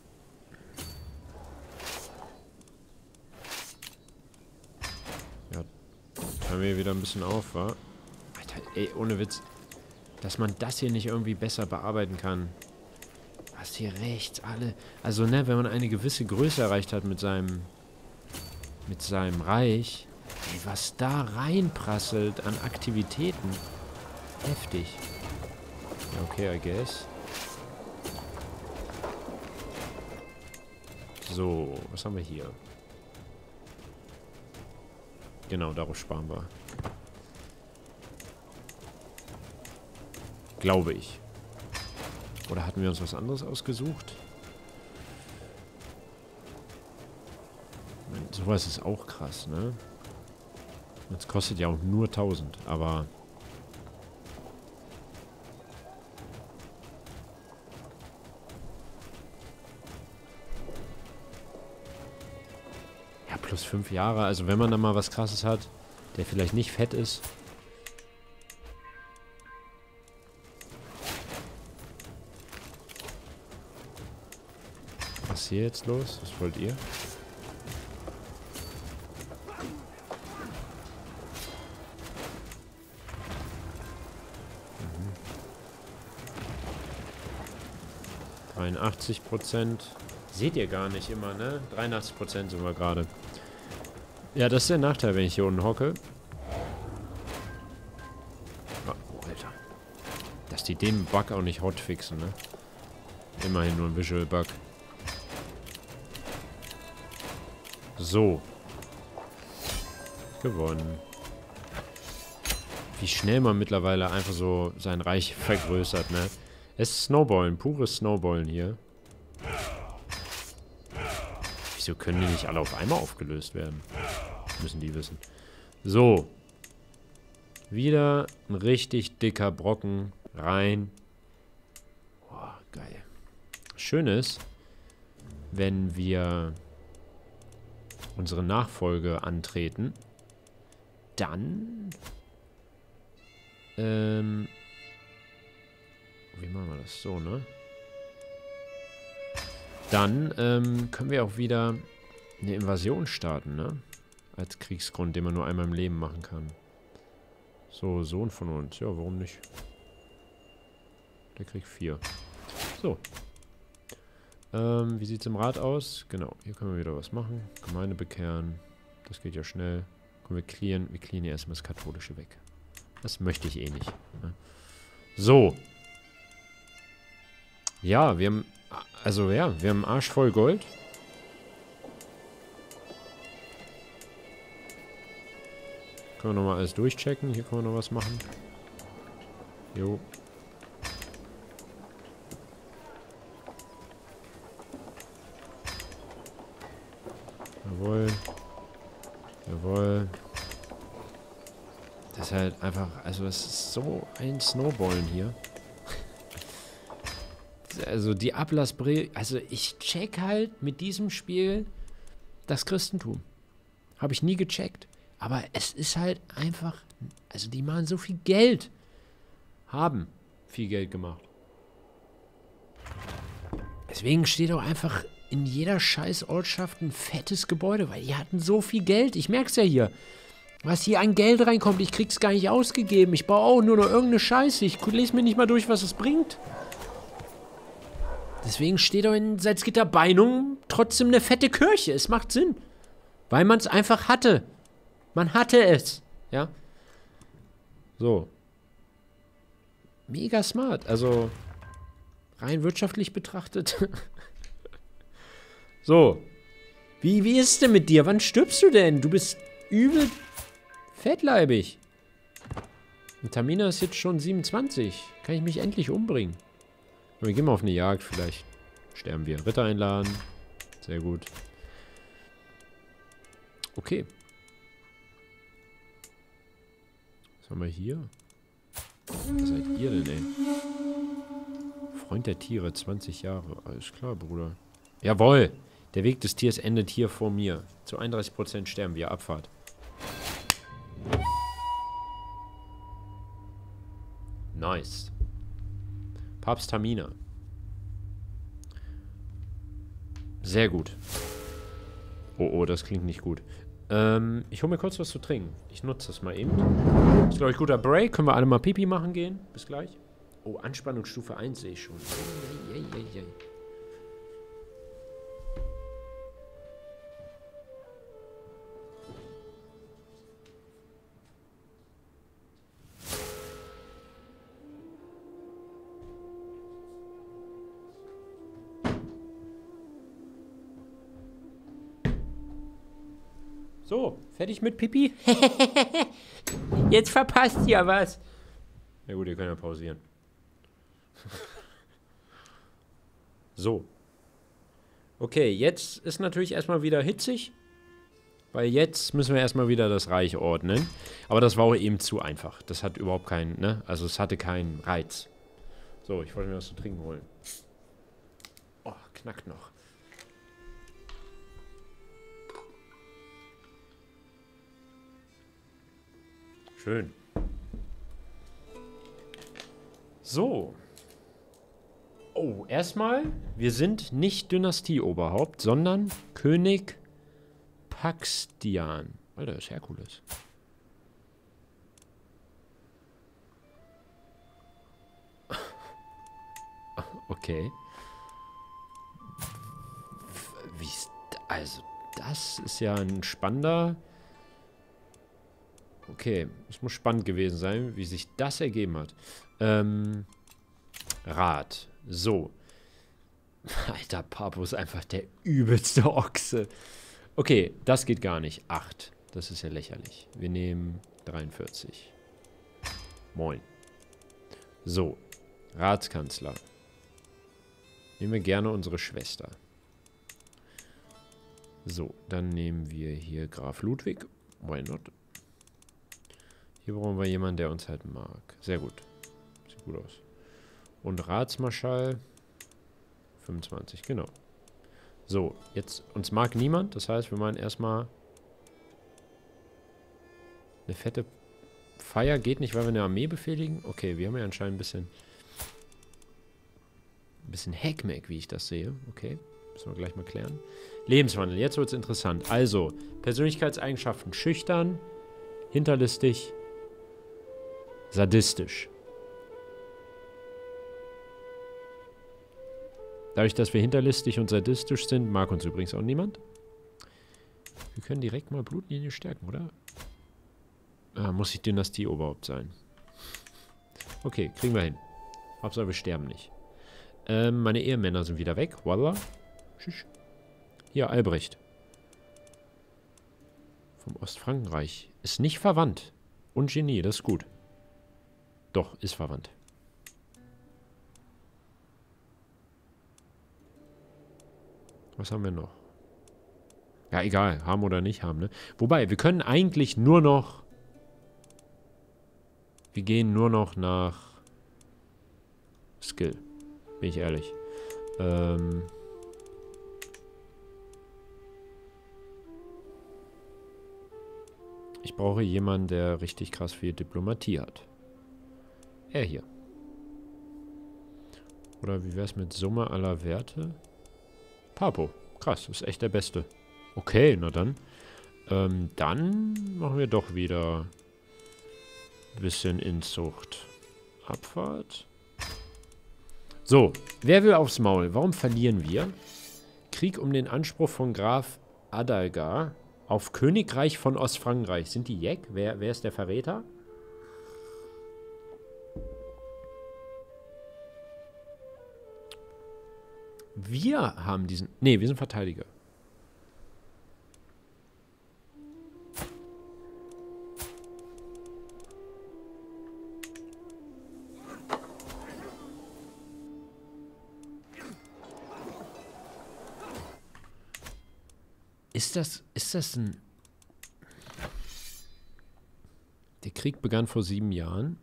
Ja, teilen wir wieder ein bisschen auf, wa? Alter, ey, ohne Witz. Dass man das hier nicht irgendwie besser bearbeiten kann. Was hier rechts alle... Also, ne, wenn man eine gewisse Größe erreicht hat mit seinem... mit seinem Reich... Ey, was da reinprasselt an Aktivitäten. Heftig. Ja, okay, I guess. So, was haben wir hier? Genau, darauf sparen wir. Glaube ich. Oder hatten wir uns was anderes ausgesucht? Ich meine, sowas ist auch krass, ne? Das kostet ja auch nur tausend, aber... Ja, plus fünf Jahre. Also wenn man da mal was Krasses hat, der vielleicht nicht fett ist... Was ist hier jetzt los? Was wollt ihr? Mhm. dreiundachtzig Prozent. Seht ihr gar nicht immer, ne? dreiundachtzig Prozent sind wir gerade. Ja, das ist der Nachteil, wenn ich hier unten hocke. Oh, Alter. Dass die den Bug auch nicht hotfixen, ne? Immerhin nur ein Visual Bug. So. Gewonnen. Wie schnell man mittlerweile einfach so sein Reich vergrößert, ne? Es ist Snowballen, pures Snowballen hier. Wieso können die nicht alle auf einmal aufgelöst werden? Müssen die wissen. So. Wieder ein richtig dicker Brocken rein. Boah, geil. Schön ist, wenn wir unsere Nachfolge antreten, dann ähm wie machen wir das? So, ne? Dann ähm, können wir auch wieder eine Invasion starten, ne? Als Kriegsgrund, den man nur einmal im Leben machen kann. So, Sohn von uns. Ja, warum nicht? Der kriegt vier. So. Ähm, wie sieht's im Rat aus? Genau, hier können wir wieder was machen. Gemeinde bekehren. Das geht ja schnell. Können wir clearen. Wir clearen hier erstmal das Katholische weg. Das möchte ich eh nicht. Ne? So. Ja, wir haben... Also ja, wir haben einen Arsch voll Gold. Können wir nochmal alles durchchecken. Hier können wir noch was machen. Jo. Jawohl. Jawohl. Das ist halt einfach... Also es ist so ein Snowballen hier. Also die Ablassbrille, also ich check halt mit diesem Spiel das Christentum. Habe ich nie gecheckt. Aber es ist halt einfach, also die machen so viel Geld. Haben viel Geld gemacht. Deswegen steht auch einfach in jeder scheiß Ortschaft ein fettes Gebäude, weil die hatten so viel Geld. Ich merk's ja hier. Was hier an Geld reinkommt, ich krieg's gar nicht ausgegeben. Ich baue auch nur noch irgendeine Scheiße. Ich lese mir nicht mal durch, was es bringt. Deswegen steht auch in Salzgitter Beinum trotzdem eine fette Kirche. Es macht Sinn. Weil man es einfach hatte. Man hatte es. Ja. So. Mega smart. Also, rein wirtschaftlich betrachtet. So. Wie, wie ist es denn mit dir? Wann stirbst du denn? Du bist übel fettleibig. Und Tamina ist jetzt schon siebenundzwanzig. Kann ich mich endlich umbringen? Wir gehen mal auf eine Jagd, vielleicht sterben wir. Ritter einladen. Sehr gut. Okay. Was haben wir hier? Was seid ihr denn, ey? Freund der Tiere, zwanzig Jahre. Alles klar, Bruder. Jawohl! Der Weg des Tiers endet hier vor mir. Zu einunddreißig Prozent sterben wir. Abfahrt. Nice. Papst Tamina. Sehr gut. Oh, oh, das klingt nicht gut. Ähm, ich hole mir kurz was zu trinken. Ich nutze das mal eben. Ist, glaube ich, guter Break. Können wir alle mal Pipi machen gehen. Bis gleich. Oh, Anspannungsstufe eins sehe ich schon. Ei, ei, ei, ei. So, fertig mit Pipi? Jetzt verpasst ihr was. Ja gut, ihr könnt ja pausieren. So. Okay, jetzt ist natürlich erstmal wieder hitzig. Weil jetzt müssen wir erstmal wieder das Reich ordnen. Aber das war auch eben zu einfach. Das hat überhaupt keinen, ne? Also es hatte keinen Reiz. So, ich wollte mir was zu trinken holen. Oh, knackt noch. Schön. So. Oh, erstmal, wir sind nicht Dynastieoberhaupt, sondern König Paxtian. Alter, das ist Herkules. Okay. Also, das ist ja ein spannender... Okay, es muss spannend gewesen sein, wie sich das ergeben hat. Ähm, Rat. So. Alter, Papo ist einfach der übelste Ochse. Okay, das geht gar nicht. acht. Das ist ja lächerlich. Wir nehmen dreiundvierzig. Moin. So. Ratskanzler. Nehmen wir gerne unsere Schwester. So, dann nehmen wir hier Graf Ludwig. Why not? Hier brauchen wir jemanden, der uns halt mag. Sehr gut. Sieht gut aus. Und Ratsmarschall. fünfundzwanzig, genau. So, jetzt, uns mag niemand. Das heißt, wir machen erstmal eine fette Feier. Geht nicht, weil wir eine Armee befehligen. Okay, wir haben ja anscheinend ein bisschen ein bisschen Hackmack, wie ich das sehe. Okay, müssen wir gleich mal klären. Lebenswandel, jetzt wird es interessant. Also, Persönlichkeitseigenschaften. Schüchtern, hinterlistig, sadistisch. Dadurch, dass wir hinterlistig und sadistisch sind, mag uns übrigens auch niemand. Wir können direkt mal Blutlinie stärken, oder? Ah, muss ich Dynastie-Oberhaupt sein. Okay, kriegen wir hin. Hauptsache, wir sterben nicht. Ähm, meine Ehemänner sind wieder weg. Voila. Tschüss. Hier, Albrecht. Vom Ostfrankenreich. Ist nicht verwandt. Und Genie, das ist gut. Doch, ist verwandt. Was haben wir noch? Ja, egal. Haben oder nicht haben, ne? Wobei, wir können eigentlich nur noch... Wir gehen nur noch nach... Skill. Bin ich ehrlich. Ähm... Ich brauche jemanden, der richtig krass viel Diplomatie hat. Er hier. Oder wie wäre es mit Summe aller Werte? Papo. Krass, ist echt der Beste. Okay, na dann. Ähm, dann machen wir doch wieder ein bisschen Inzucht. Abfahrt. So, wer will aufs Maul? Warum verlieren wir? Krieg um den Anspruch von Graf Adalgar auf Königreich von Ostfrankreich. Sind die Jeck? Wer, wer ist der Verräter? Wir haben diesen... Nee, wir sind Verteidiger. Ist das... Ist das ein... Der Krieg begann vor sieben Jahren.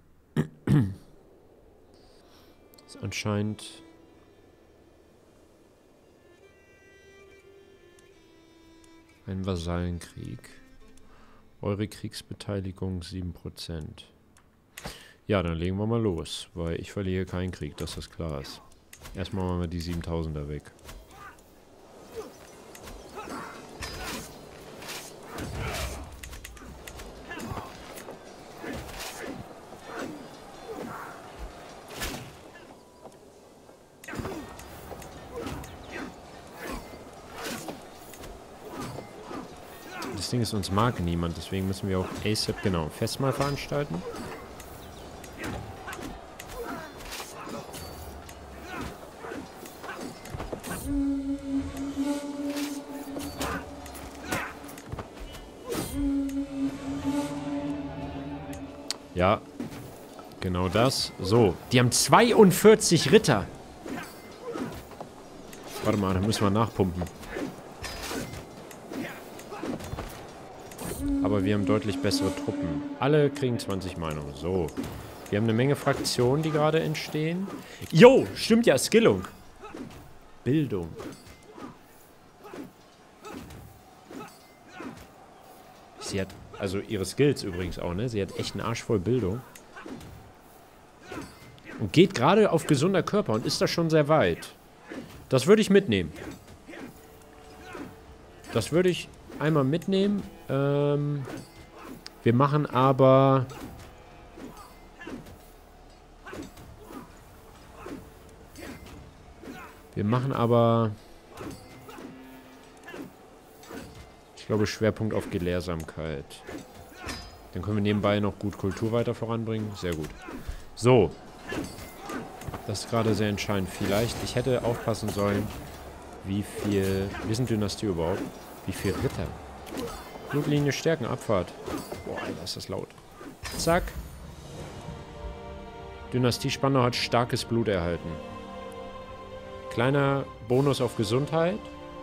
Ist anscheinend... Ein Vasallenkrieg. Eure Kriegsbeteiligung sieben Prozent. Ja, dann legen wir mal los, weil ich verliere keinen Krieg, dass das klar ist. Erstmal machen wir die siebentausender weg. Das Ding ist, uns mag niemand, deswegen müssen wir auch ASAP, genau, Festmahl veranstalten. Ja, genau das. So, die haben zweiundvierzig Ritter. Warte mal, da müssen wir nachpumpen. Aber wir haben deutlich bessere Truppen. Alle kriegen zwanzig Meinungen. So. Wir haben eine Menge Fraktionen, die gerade entstehen. Jo, stimmt ja, Skillung. Bildung. Sie hat, also ihre Skills übrigens auch, ne? Sie hat echt einen Arsch voll Bildung. Und geht gerade auf gesunder Körper und ist da schon sehr weit. Das würde ich mitnehmen. Das würde ich einmal mitnehmen. Ähm, wir machen aber... Wir machen aber... Ich glaube, Schwerpunkt auf Gelehrsamkeit. Dann können wir nebenbei noch gut Kultur weiter voranbringen. Sehr gut. So. Das ist gerade sehr entscheidend. Vielleicht, ich hätte aufpassen sollen, wie viel... Wir sind Dynastie überhaupt. Wie viel Ritter? Blutlinie stärken, Abfahrt. Boah, Alter, ist das laut. Zack. Dynastie Spandau hat starkes Blut erhalten. Kleiner Bonus auf Gesundheit.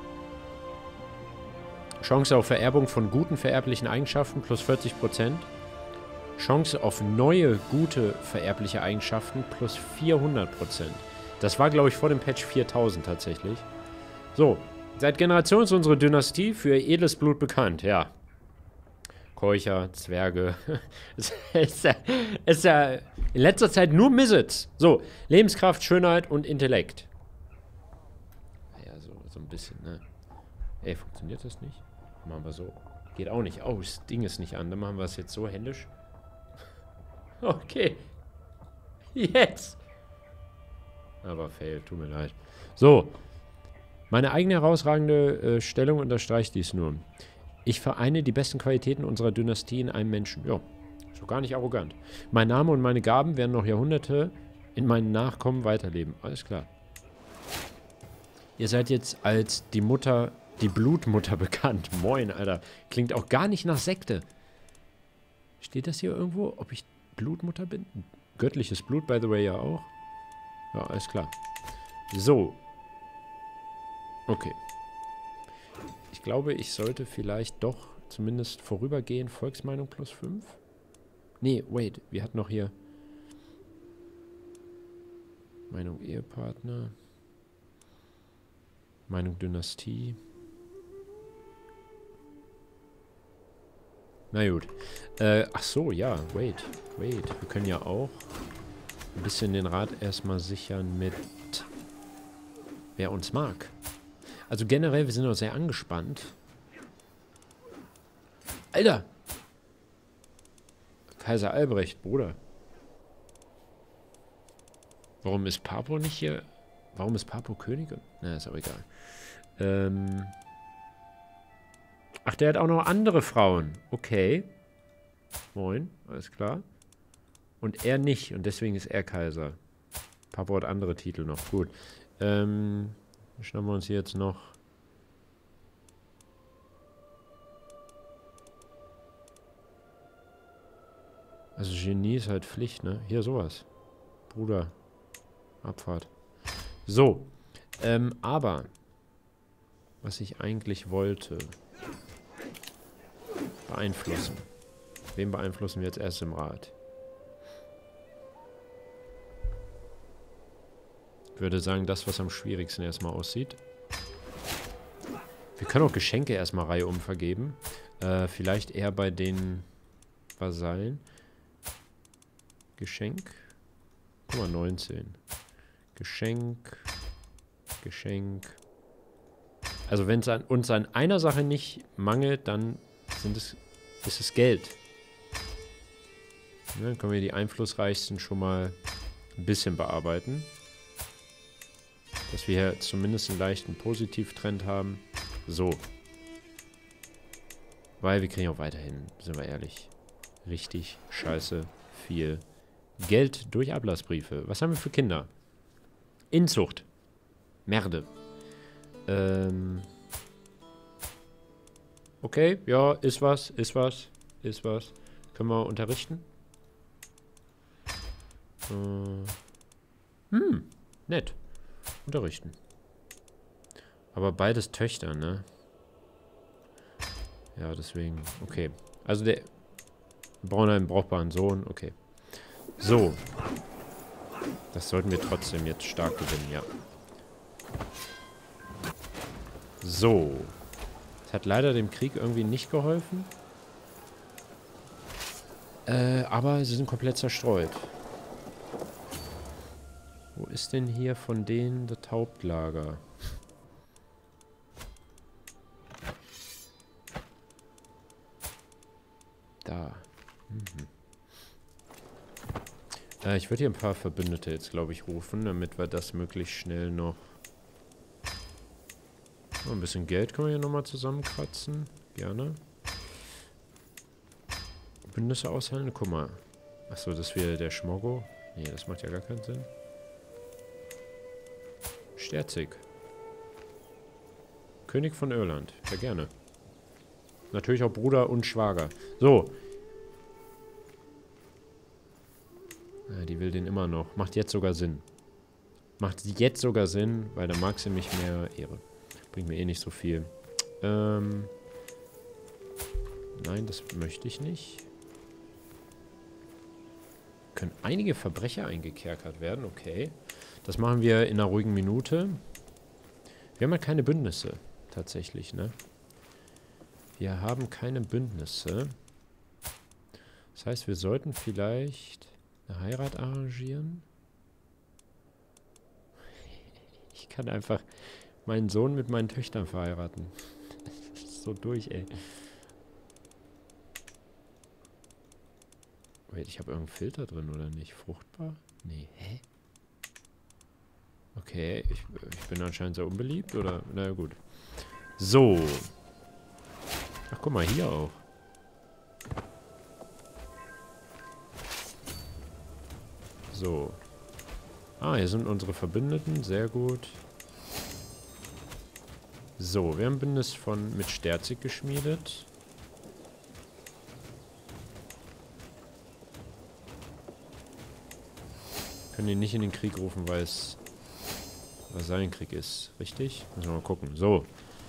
Chance auf Vererbung von guten vererblichen Eigenschaften plus vierzig Prozent. Chance auf neue gute vererbliche Eigenschaften plus vierhundert Prozent. Das war, glaube ich, vor dem Patch viertausend tatsächlich. So, seit Generationen ist unsere Dynastie für ihr edles Blut bekannt, ja. Keucher, Zwerge. Es ist ja, ist ja in letzter Zeit nur Mizzets. So, Lebenskraft, Schönheit und Intellekt. Ja, so, so ein bisschen, ne? Ey, funktioniert das nicht? Machen wir so. Geht auch nicht. Oh, das Ding ist nicht an. Dann machen wir es jetzt so händisch. Okay. Jetzt. Aber fail, tut mir leid. So. Meine eigene herausragende äh, Stellung unterstreicht dies nur. Ich vereine die besten Qualitäten unserer Dynastie in einem Menschen. Ja, so gar nicht arrogant. Mein Name und meine Gaben werden noch Jahrhunderte in meinen Nachkommen weiterleben. Alles klar. Ihr seid jetzt als die Mutter... Die Blutmutter bekannt. Moin, Alter. Klingt auch gar nicht nach Sekte. Steht das hier irgendwo? Ob ich Blutmutter bin? Göttliches Blut, by the way, ja auch. Ja, alles klar. So. Okay. Ich glaube, ich sollte vielleicht doch zumindest vorübergehend Volksmeinung plus fünf? Nee, wait. Wir hatten noch hier Meinung Ehepartner. Meinung Dynastie. Na gut. Äh, ach so, ja. Wait, wait. Wir können ja auch ein bisschen den Rat erstmal sichern mit wer uns mag. Also generell, wir sind auch sehr angespannt. Alter! Kaiser Albrecht, Bruder. Warum ist Papo nicht hier? Warum ist Papo König? Na, ist aber egal. Ähm... Ach, der hat auch noch andere Frauen. Okay. Moin, alles klar. Und er nicht. Und deswegen ist er Kaiser. Papo hat andere Titel noch. Gut. Ähm, schauen wir uns hier jetzt noch... Also Genie ist halt Pflicht, ne? Hier, sowas. Bruder. Abfahrt. So. Ähm, aber... Was ich eigentlich wollte... Beeinflussen. Wen beeinflussen wir jetzt erst im Rat? Ich würde sagen, das, was am schwierigsten erstmal aussieht. Wir können auch Geschenke erstmal reihum vergeben. Äh, vielleicht eher bei den Vasallen. Geschenk. Guck mal, neunzehn. Geschenk. Geschenk. Also wenn es an, uns an einer Sache nicht mangelt, dann sind es, ist es Geld. Ja, dann können wir die einflussreichsten schon mal ein bisschen bearbeiten. Dass wir hier zumindest einen leichten Positivtrend haben. So. Weil wir kriegen auch weiterhin, sind wir ehrlich, richtig scheiße viel Geld durch Ablassbriefe. Was haben wir für Kinder? Inzucht. Merde. Ähm... Okay, ja, ist was, ist was, ist was. Können wir unterrichten? Äh, hm, nett. Unterrichten. Aber beides Töchter, ne? Ja, deswegen, okay. Also der... Wir brauchen einen brauchbaren Sohn, okay. So. Das sollten wir trotzdem jetzt stark gewinnen, ja. So. Das hat leider dem Krieg irgendwie nicht geholfen. Äh, aber sie sind komplett zerstreut. Wo ist denn hier von denen das Hauptlager? Da. Mhm. Äh, ich würde hier ein paar Verbündete jetzt, glaube ich, rufen, damit wir das möglichst schnell noch... Oh, ein bisschen Geld können wir hier nochmal zusammenkratzen. Gerne. Bündnisse aushandeln? Guck mal. Achso, das wäre der Schmogo. Nee, das macht ja gar keinen Sinn. Sterzig. König von Irland. Ja, gerne. Natürlich auch Bruder und Schwager. So. Ja, die will den immer noch. Macht jetzt sogar Sinn. Macht jetzt sogar Sinn, weil dann mag sie mich mehr Ehre. Bringt mir eh nicht so viel. Ähm. Nein, das möchte ich nicht. Können einige Verbrecher eingekerkert werden, okay. Das machen wir in einer ruhigen Minute. Wir haben ja keine Bündnisse, tatsächlich, ne? Wir haben keine Bündnisse. Das heißt, wir sollten vielleicht eine Heirat arrangieren. Ich kann einfach meinen Sohn mit meinen Töchtern verheiraten. Das ist so durch, ey. Wait, ich habe irgendeinen Filter drin, oder nicht? Fruchtbar? Nee, hä? Okay, ich, ich bin anscheinend sehr unbeliebt, oder? Na gut. So. Ach, guck mal, hier auch. So. Ah, hier sind unsere Verbündeten. Sehr gut. So, wir haben ein Bündnis von mit Sterzig geschmiedet. Können ihn nicht in den Krieg rufen, weil es Vasallenkrieg ist. Richtig? Müssen wir mal gucken. So.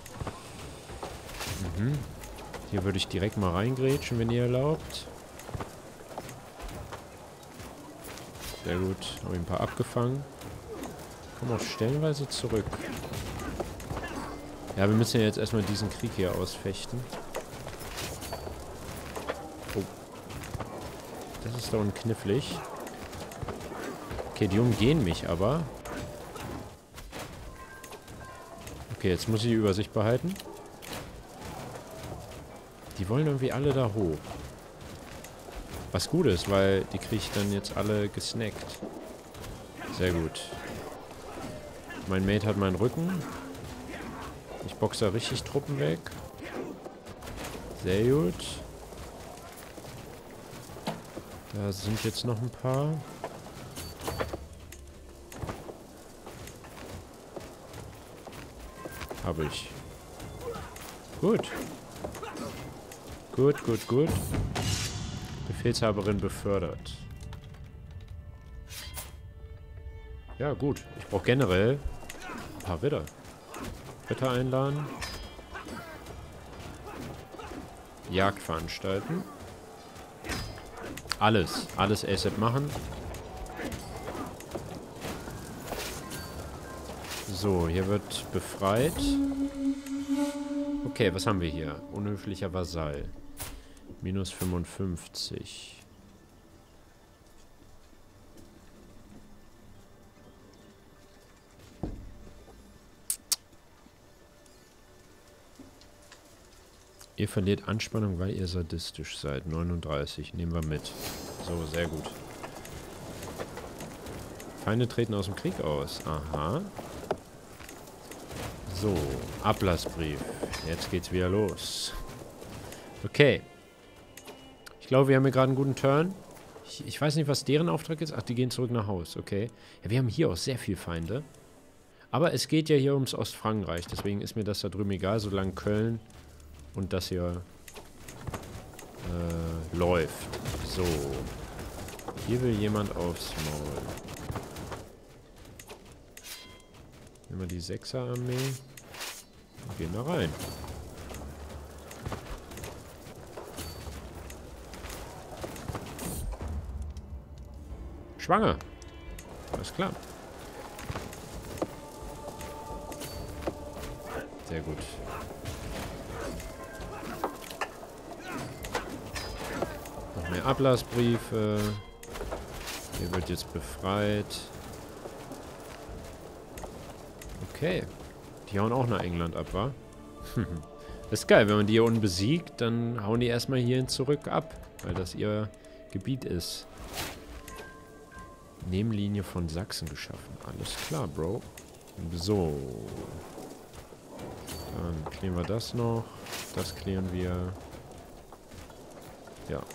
Mhm. Hier würde ich direkt mal reingrätschen, wenn ihr erlaubt. Sehr gut. Habe ich ein paar abgefangen. Kommen auch stellenweise zurück. Ja, wir müssen ja jetzt erstmal diesen Krieg hier ausfechten. Oh. Das ist da unten knifflig. Okay, die umgehen mich aber. Okay, jetzt muss ich die Übersicht behalten. Die wollen irgendwie alle da hoch. Was gut ist, weil die kriege ich dann jetzt alle gesnackt. Sehr gut. Mein Mate hat meinen Rücken. Ich boxe da richtig Truppen weg. Sehr gut. Da sind jetzt noch ein paar. Habe ich. Gut. Gut, gut, gut. Befehlshaberin befördert. Ja, gut. Ich brauche generell ein paar Ritter. Ritter einladen. Jagd veranstalten. Alles. Alles ASAP machen. So, hier wird befreit. Okay, was haben wir hier? Unhöflicher Vasall. Minus fünfundfünfzig. Ihr verliert Anspannung, weil ihr sadistisch seid. neununddreißig. Nehmen wir mit. So, sehr gut. Feinde treten aus dem Krieg aus. Aha. So, Ablassbrief. Jetzt geht's wieder los. Okay. Ich glaube, wir haben hier gerade einen guten Turn. Ich, ich weiß nicht, was deren Auftrag ist. Ach, die gehen zurück nach Haus. Okay. Ja, wir haben hier auch sehr viel Feinde. Aber es geht ja hier ums Ostfrankreich. Deswegen ist mir das da drüben egal, solange Köln und das hier äh, läuft. So. Hier will jemand aufs Maul. Nehmen wir die Sechser-Armee. Und gehen da rein. Schwanger. Alles klar. Sehr gut. Noch mehr Ablassbriefe. Hier wird jetzt befreit. Okay. Die hauen auch nach England ab, wa? Das ist geil, wenn man die hier unten besiegt, dann hauen die erstmal hierhin zurück ab, weil das ihr Gebiet ist. Nebenlinie von Sachsen geschaffen. Alles klar, Bro. So. Dann klären wir das noch. Das klären wir. Ja.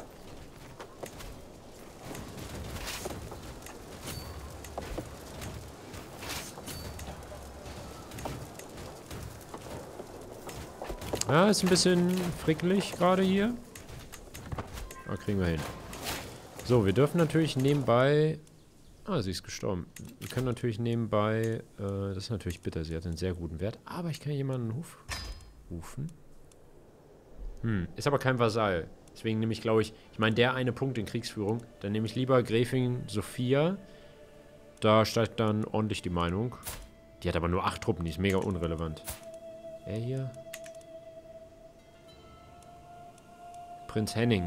Ja, ist ein bisschen frickelig gerade hier. Aber kriegen wir hin. So, wir dürfen natürlich nebenbei... Ah, sie ist gestorben. Wir können natürlich nebenbei... Äh, das ist natürlich bitter, sie hat einen sehr guten Wert. Aber ich kann jemanden Huf rufen. Hm, ist aber kein Vasall. Deswegen nehme ich, glaube ich... Ich meine, der eine Punkt in Kriegsführung. Dann nehme ich lieber Gräfin Sophia. Da steigt dann ordentlich die Meinung. Die hat aber nur acht Truppen, die ist mega unrelevant. Er hier... Prinz Henning.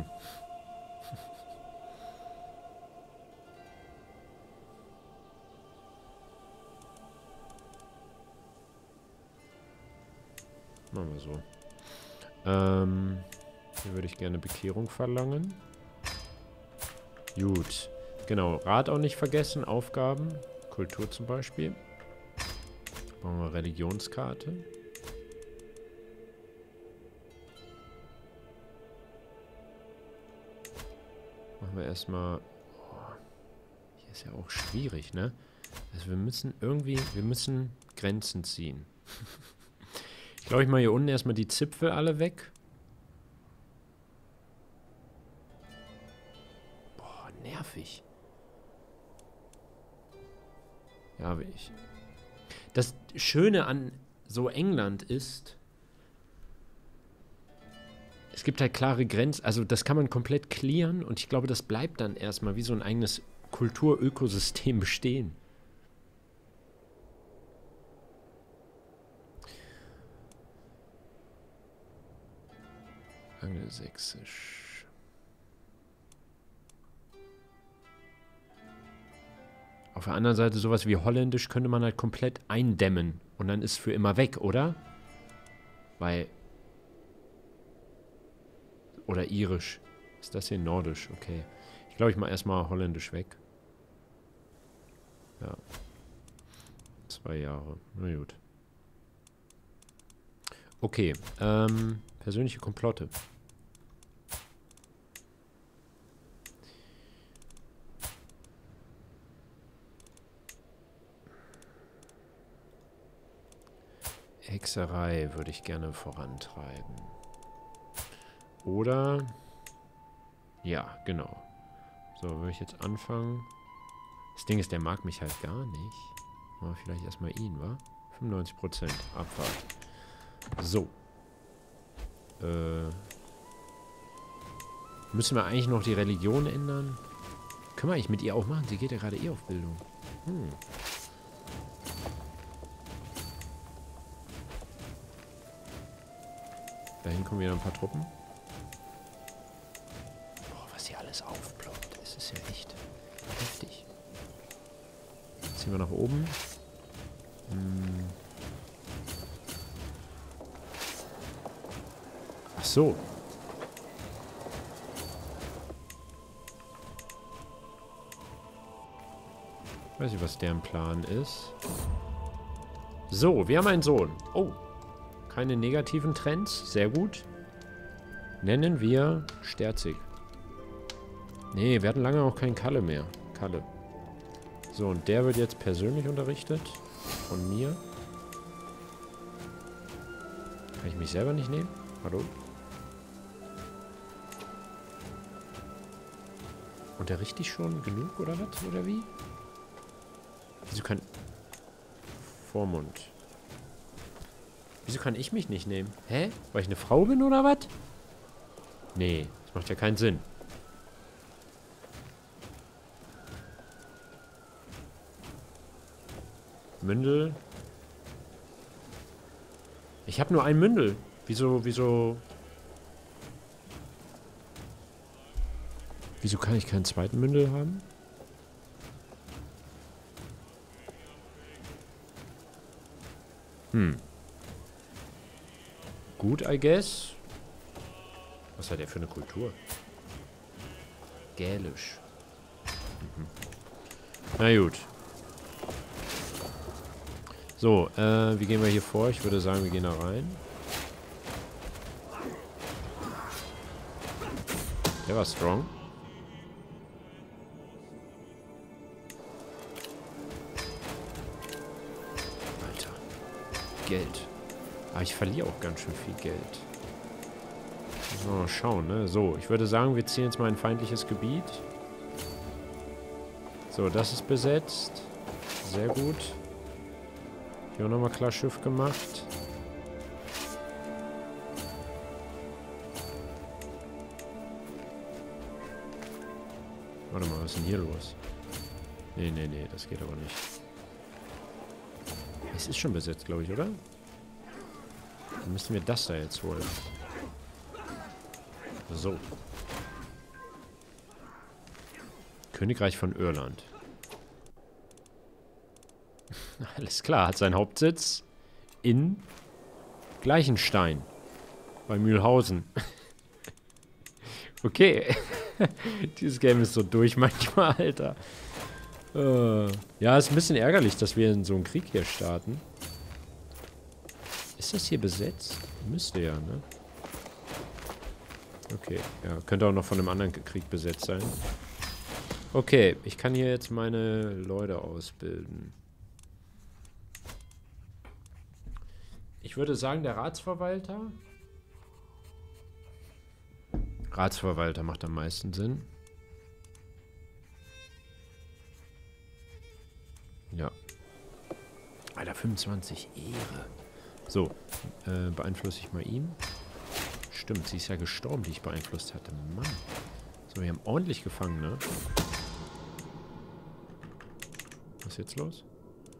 Machen wir so. Ähm, hier würde ich gerne Bekehrung verlangen. Gut. Genau, Rat auch nicht vergessen. Aufgaben. Kultur zum Beispiel. Machen wir Religionskarte. Machen wir erstmal... Oh, hier ist ja auch schwierig, ne? Also wir müssen irgendwie... Wir müssen Grenzen ziehen. Ich glaube, ich mache hier unten erstmal die Zipfel alle weg. Boah, nervig. Ja, will ich. Das Schöne an so England ist... Es gibt halt klare Grenzen, also das kann man komplett clearen und ich glaube, das bleibt dann erstmal wie so ein eigenes Kulturökosystem bestehen. Angelsächsisch. Auf der anderen Seite sowas wie Holländisch könnte man halt komplett eindämmen und dann ist für immer weg, oder? Weil... Oder Irisch. Ist das hier Nordisch? Okay. Ich glaube, ich mache erstmal Holländisch weg. Ja. Zwei Jahre. Na gut. Okay. Ähm, persönliche Komplotte. Hexerei würde ich gerne vorantreiben. Oder... Ja, genau. So, würde ich jetzt anfangen. Das Ding ist, der mag mich halt gar nicht. Machen wir vielleicht erstmal ihn, wa? fünfundneunzig Prozent Abfahrt. So. Äh... Müssen wir eigentlich noch die Religion ändern? Können wir eigentlich mit ihr auch machen? Sie geht ja gerade eh auf Bildung. Hm. Dahin kommen wieder ein paar Truppen. Alles aufploppt. Das ist ja echt heftig. Ziehen wir nach oben. Hm. Ach so. Ich weiß nicht, was deren Plan ist. So, wir haben einen Sohn. Oh. Keine negativen Trends. Sehr gut. Nennen wir Sterzig. Nee, wir hatten lange auch keinen Kalle mehr. Kalle. So, und der wird jetzt persönlich unterrichtet. Von mir. Kann ich mich selber nicht nehmen? Hallo? Unterrichte ich schon genug, oder was? Oder wie? Wieso kann... Vormund. Wieso kann ich mich nicht nehmen? Hä? Weil ich eine Frau bin, oder was? Nee, das macht ja keinen Sinn. Mündel. Ich habe nur ein Mündel. Wieso, wieso... Wieso kann ich keinen zweiten Mündel haben? Hm. Gut, I guess. Was hat er für eine Kultur? Gälisch. Mhm. Na gut. So, äh, wie gehen wir hier vor? Ich würde sagen, wir gehen da rein. Der war strong. Alter. Geld. Aber ich verliere auch ganz schön viel Geld. Müssen wir mal schauen, ne? So, ich würde sagen, wir ziehen jetzt mal ein feindliches Gebiet. So, das ist besetzt. Sehr gut. Hier auch nochmal klar Schiff gemacht. Warte mal, was ist denn hier los? Nee, nee, nee, das geht aber nicht. Es ist schon besetzt, glaube ich, oder? Dann müssen wir das da jetzt holen. So. Königreich von Irland. Alles klar, hat seinen Hauptsitz in Gleichenstein. Bei Mühlhausen. Okay. Dieses Game ist so durch manchmal, Alter. Äh, ja, ist ein bisschen ärgerlich, dass wir in so einen Krieg hier starten. Ist das hier besetzt? Müsste ja, ne? Okay, ja, könnte auch noch von einem anderen Krieg besetzt sein. Okay, ich kann hier jetzt meine Leute ausbilden. Ich würde sagen, der Ratsverwalter. Ratsverwalter macht am meisten Sinn. Ja. Alter, fünfundzwanzig Ehre. So, äh, beeinflusse ich mal ihn. Stimmt, sie ist ja gestorben, die ich beeinflusst hatte. Mann. So, wir haben ordentlich gefangen, ne? Was ist jetzt los?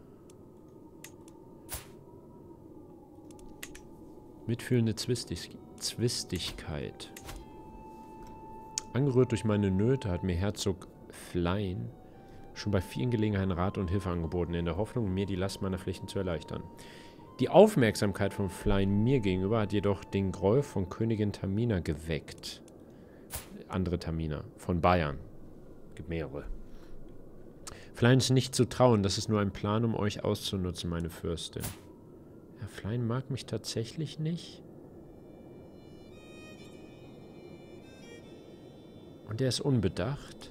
Mitfühlende Zwistig Zwistigkeit. Angerührt durch meine Nöte hat mir Herzog Flein schon bei vielen Gelegenheiten Rat und Hilfe angeboten, in der Hoffnung, mir die Last meiner Pflichten zu erleichtern. Die Aufmerksamkeit von Flein mir gegenüber hat jedoch den Groll von Königin Tamina geweckt. Andere Tamina. Von Bayern. Gibt mehrere. Flein ist nicht zu trauen, das ist nur ein Plan, um euch auszunutzen, meine Fürstin. Herr Flein mag mich tatsächlich nicht. Und er ist unbedacht.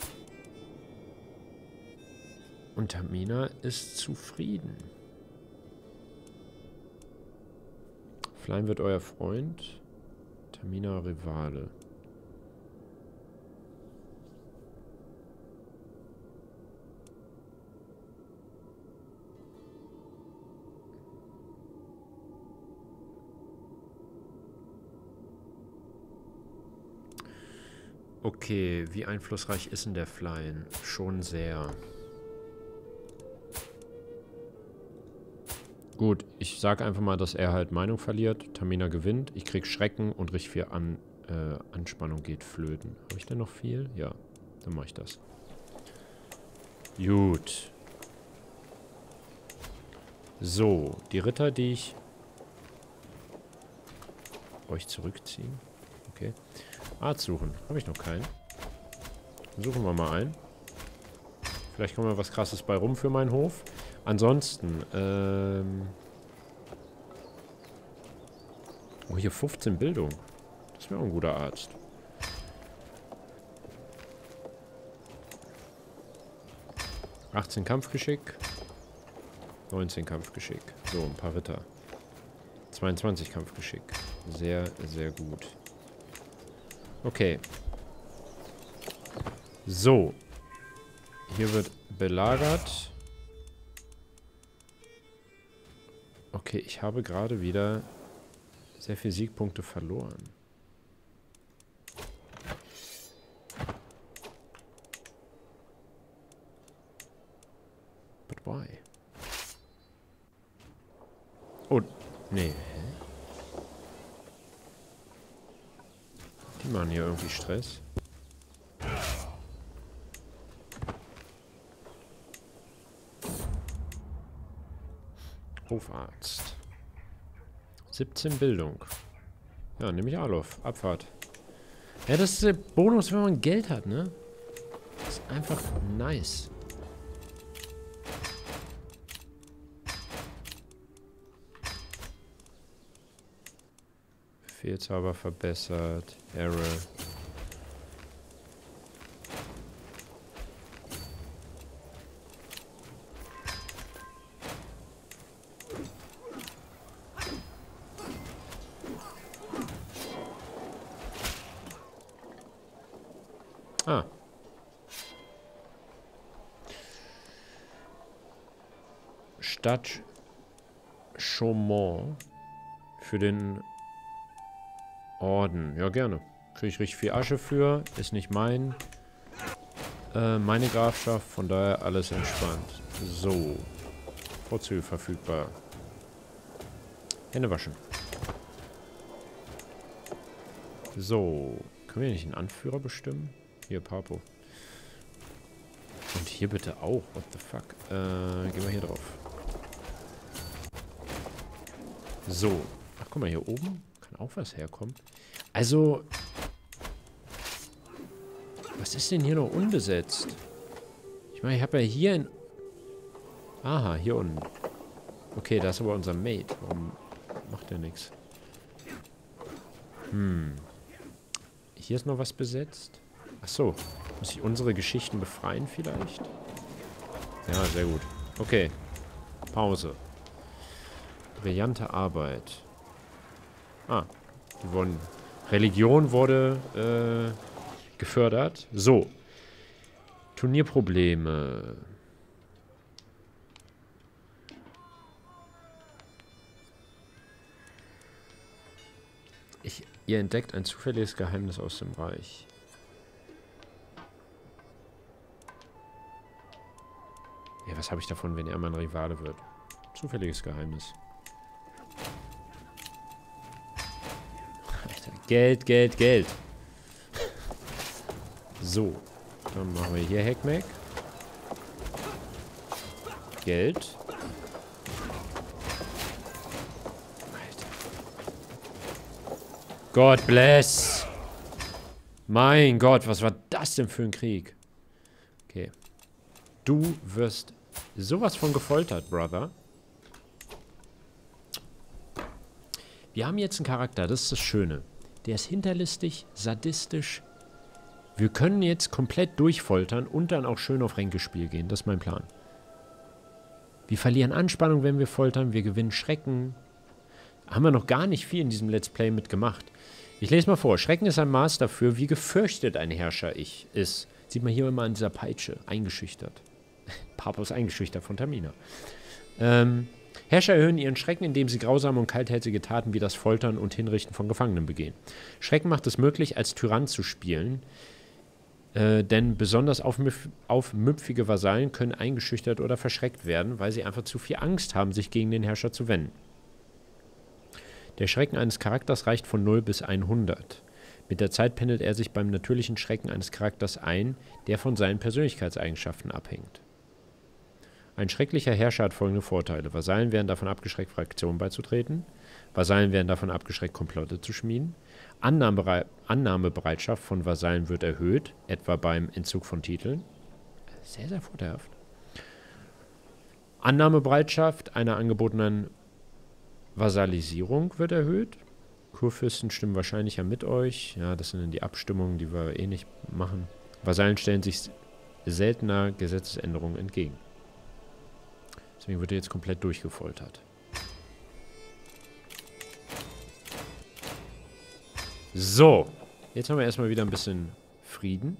Und Tamina ist zufrieden. Flein wird euer Freund. Tamina Rivale. Okay, wie einflussreich ist denn der Flein? Schon sehr. Gut, ich sage einfach mal, dass er halt Meinung verliert. Tamina gewinnt. Ich krieg Schrecken und richtig viel An, äh, Anspannung geht flöten. Habe ich denn noch viel? Ja, dann mache ich das. Gut. So, die Ritter, die ich euch zurückziehen. Okay. Arzt suchen. Habe ich noch keinen. Suchen wir mal einen. Vielleicht kommt mal was Krasses bei rum für meinen Hof. Ansonsten, ähm... oh, hier fünfzehn Bildung. Das wäre auch ein guter Arzt. achtzehn Kampfgeschick. neunzehn Kampfgeschick. So, ein paar Ritter. zweiundzwanzig Kampfgeschick. Sehr, sehr gut. Okay. So. Hier wird belagert. Okay, ich habe gerade wieder sehr viele Siegpunkte verloren. But why? Oh, nee. Die machen hier irgendwie Stress. Hofarzt. siebzehn Bildung. Ja, nehme ich Alof. Abfahrt. Ja, das ist der Bonus, wenn man Geld hat, ne? Das ist einfach nice. Befehlshaber verbessert. Error. Ah. Stadt Chaumont für den Orden. Ja, gerne. Kriege ich richtig viel Asche für. Ist nicht mein. Äh, meine Grafschaft. Von daher alles entspannt. So. Vorzüge verfügbar. Hände waschen. So. Können wir nicht einen Anführer bestimmen? Hier, Papo. Und hier bitte auch. What the fuck? Äh, gehen wir hier drauf. So. Ach, guck mal, hier oben kann auch was herkommen. Also, was ist denn hier noch unbesetzt? Ich meine, ich habe ja hier in... Aha, hier unten. Okay, da ist aber unser Mate. Warum macht der nichts? Hm. Hier ist noch was besetzt. Ach so. Muss ich unsere Geschichten befreien vielleicht? Ja, sehr gut. Okay. Pause. Brillante Arbeit. Ah. Die wurden... Religion wurde äh, gefördert. So. Turnierprobleme. Ich, ihr entdeckt ein zufälliges Geheimnis aus dem Reich. Ja, was habe ich davon, wenn er mein Rivale wird? Zufälliges Geheimnis. Alter, Geld, Geld, Geld. So. Dann machen wir hier Hackmack. Geld. Alter. God bless. Mein Gott, was war das denn für ein Krieg? Okay. Du wirst sowas von gefoltert, Brother. Wir haben jetzt einen Charakter, das ist das Schöne. Der ist hinterlistig, sadistisch. Wir können jetzt komplett durchfoltern und dann auch schön auf Ränkespiel gehen. Das ist mein Plan. Wir verlieren Anspannung, wenn wir foltern. Wir gewinnen Schrecken. Haben wir noch gar nicht viel in diesem Let's Play mitgemacht. Ich lese mal vor. Schrecken ist ein Maß dafür, wie gefürchtet ein Herrscher ich ist. Sieht man hier immer an dieser Peitsche. Eingeschüchtert. Papa ist eingeschüchtert von Tamina. Ähm, Herrscher erhöhen ihren Schrecken, indem sie grausame und kaltherzige Taten wie das Foltern und Hinrichten von Gefangenen begehen. Schrecken macht es möglich, als Tyrann zu spielen, äh, denn besonders aufmüpf aufmüpfige Vasallen können eingeschüchtert oder verschreckt werden, weil sie einfach zu viel Angst haben, sich gegen den Herrscher zu wenden. Der Schrecken eines Charakters reicht von null bis hundert. Mit der Zeit pendelt er sich beim natürlichen Schrecken eines Charakters ein, der von seinen Persönlichkeitseigenschaften abhängt. Ein schrecklicher Herrscher hat folgende Vorteile. Vasallen werden davon abgeschreckt, Fraktionen beizutreten. Vasallen werden davon abgeschreckt, Komplotte zu schmieden. Annahmebere Annahmebereitschaft von Vasallen wird erhöht, etwa beim Entzug von Titeln. Sehr, sehr vorteilhaft. Annahmebereitschaft einer angebotenen Vasallisierung wird erhöht. Kurfürsten stimmen wahrscheinlich ja mit euch. Ja, das sind dann die Abstimmungen, die wir eh nicht machen. Vasallen stellen sich seltener Gesetzesänderungen entgegen. Deswegen wird er jetzt komplett durchgefoltert. So. Jetzt haben wir erstmal wieder ein bisschen Frieden.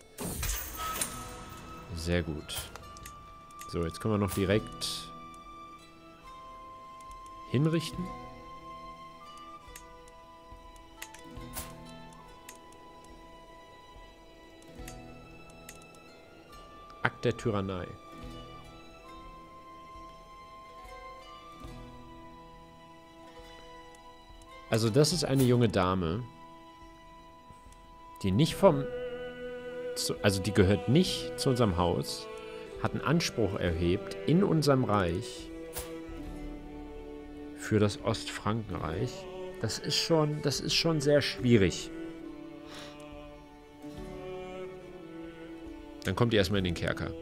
Sehr gut. So, jetzt können wir noch direkt hinrichten. Akt der Tyrannei. Also das ist eine junge Dame, die nicht vom... Zu, also die gehört nicht zu unserem Haus, hat einen Anspruch erhebt in unserem Reich für das Ostfrankenreich. Das ist schon, das ist schon sehr schwierig. Dann kommt ihr erstmal in den Kerker.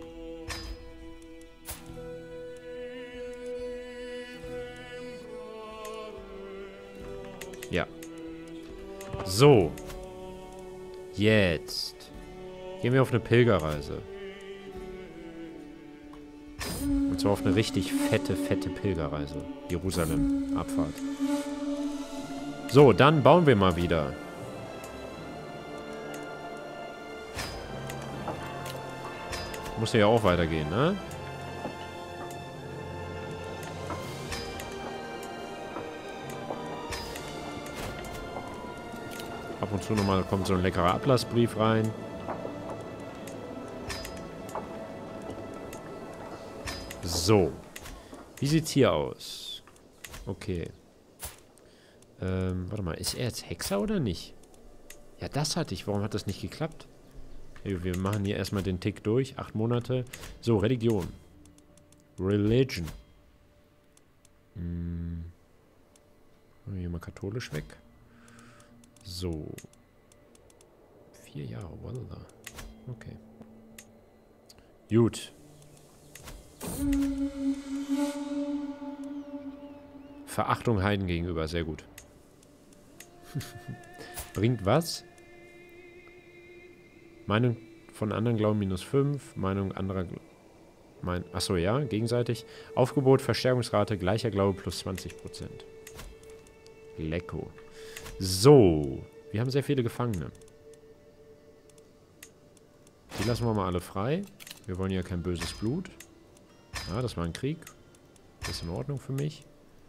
Ja. So. Jetzt. Gehen wir auf eine Pilgerreise. Und zwar auf eine richtig fette, fette Pilgerreise. Jerusalem. Abfahrt. So, dann bauen wir mal wieder. Muss ja auch weitergehen, ne? Ab und zu nochmal kommt so ein leckerer Ablassbrief rein. So. Wie sieht's hier aus? Okay. Ähm, warte mal. Ist er jetzt Hexer oder nicht? Ja, das hatte ich. Warum hat das nicht geklappt? Hey, wir machen hier erstmal den Tick durch. Acht Monate. So, Religion. Religion. Hm. Hier mal katholisch weg. So. Vier Jahre, wallah. Okay. Gut. Verachtung Heiden gegenüber, sehr gut. Bringt was? Meinung von anderen Glauben minus fünf, Meinung anderer... Mein, achso, ja, gegenseitig. Aufgebot, Verstärkungsrate, gleicher Glaube plus zwanzig Prozent. Lecko. So. Wir haben sehr viele Gefangene. Die lassen wir mal alle frei. Wir wollen ja kein böses Blut. Ja, das war ein Krieg. Das ist in Ordnung für mich.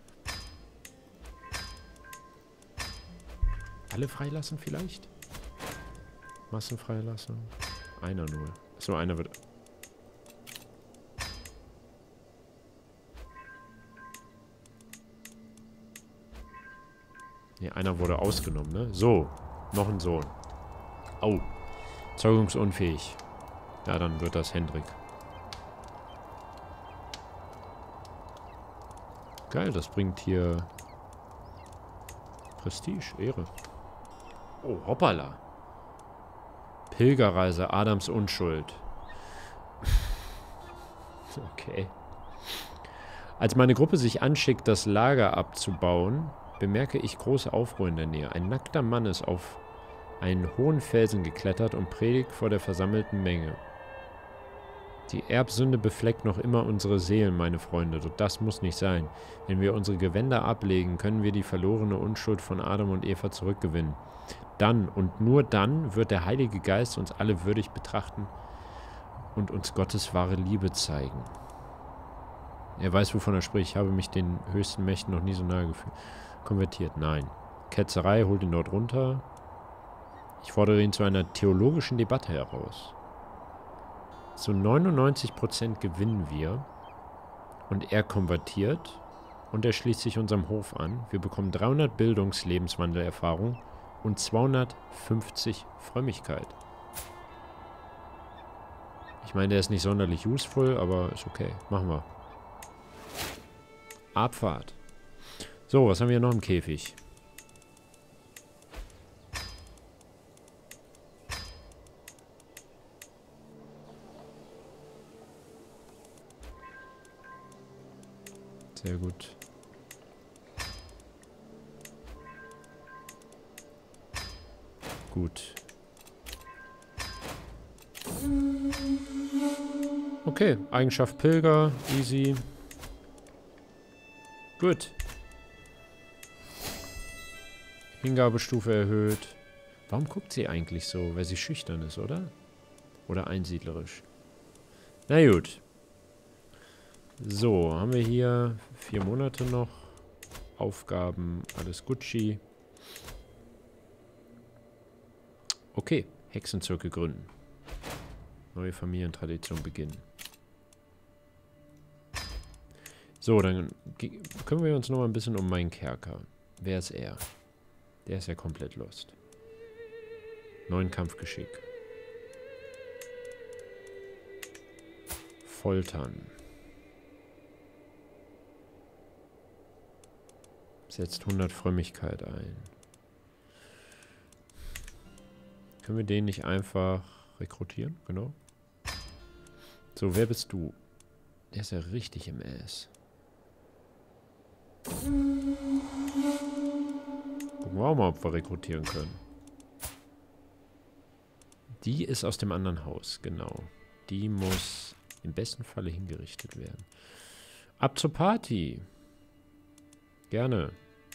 Alle freilassen vielleicht? Massenfreilassung. Einer nur. So, einer wird... Ne, einer wurde ausgenommen, ne? So. Noch ein Sohn. Au. Zeugungsunfähig. Ja, dann wird das Hendrik. Geil, das bringt hier Prestige, Ehre. Oh, hoppala. Pilgerreise, Adams Unschuld. Okay. Als meine Gruppe sich anschickt, das Lager abzubauen, bemerke ich große Aufruhr in der Nähe. Ein nackter Mann ist auf einen hohen Felsen geklettert und predigt vor der versammelten Menge. Die Erbsünde befleckt noch immer unsere Seelen, meine Freunde, doch das muss nicht sein. Wenn wir unsere Gewänder ablegen, können wir die verlorene Unschuld von Adam und Eva zurückgewinnen. Dann und nur dann wird der Heilige Geist uns alle würdig betrachten und uns Gottes wahre Liebe zeigen. Er weiß, wovon er spricht. Ich habe mich den höchsten Mächten noch nie so nahe gefühlt. Konvertiert? Nein. Ketzerei, holt ihn dort runter. Ich fordere ihn zu einer theologischen Debatte heraus. Zu neunundneunzig Prozent gewinnen wir und er konvertiert und er schließt sich unserem Hof an. Wir bekommen dreihundert Bildungs-Lebenswandelerfahrung und zweihundertfünfzig Frömmigkeit. Ich meine, der ist nicht sonderlich useful, aber ist okay. Machen wir. Abfahrt. So, was haben wir noch im Käfig? Sehr gut. Gut. Okay, Eigenschaft Pilger, easy. Gut. Hingabestufe erhöht. Warum guckt sie eigentlich so? Weil sie schüchtern ist, oder? Oder einsiedlerisch. Na gut. So, haben wir hier vier Monate noch. Aufgaben, alles Gucci. Okay, Hexenzirkel gründen. Neue Familientradition beginnen. So, dann kümmern wir uns noch mal ein bisschen um meinen Kerker. Wer ist er? Der ist ja komplett lost. Neuen Kampfgeschick. Foltern. Setzt hundert Frömmigkeit ein. Können wir den nicht einfach rekrutieren? Genau. So, wer bist du? Der ist ja richtig im Ass. Gucken wir auch mal, ob wir rekrutieren können. Die ist aus dem anderen Haus, genau. Die muss im besten Falle hingerichtet werden. Ab zur Party. Gerne.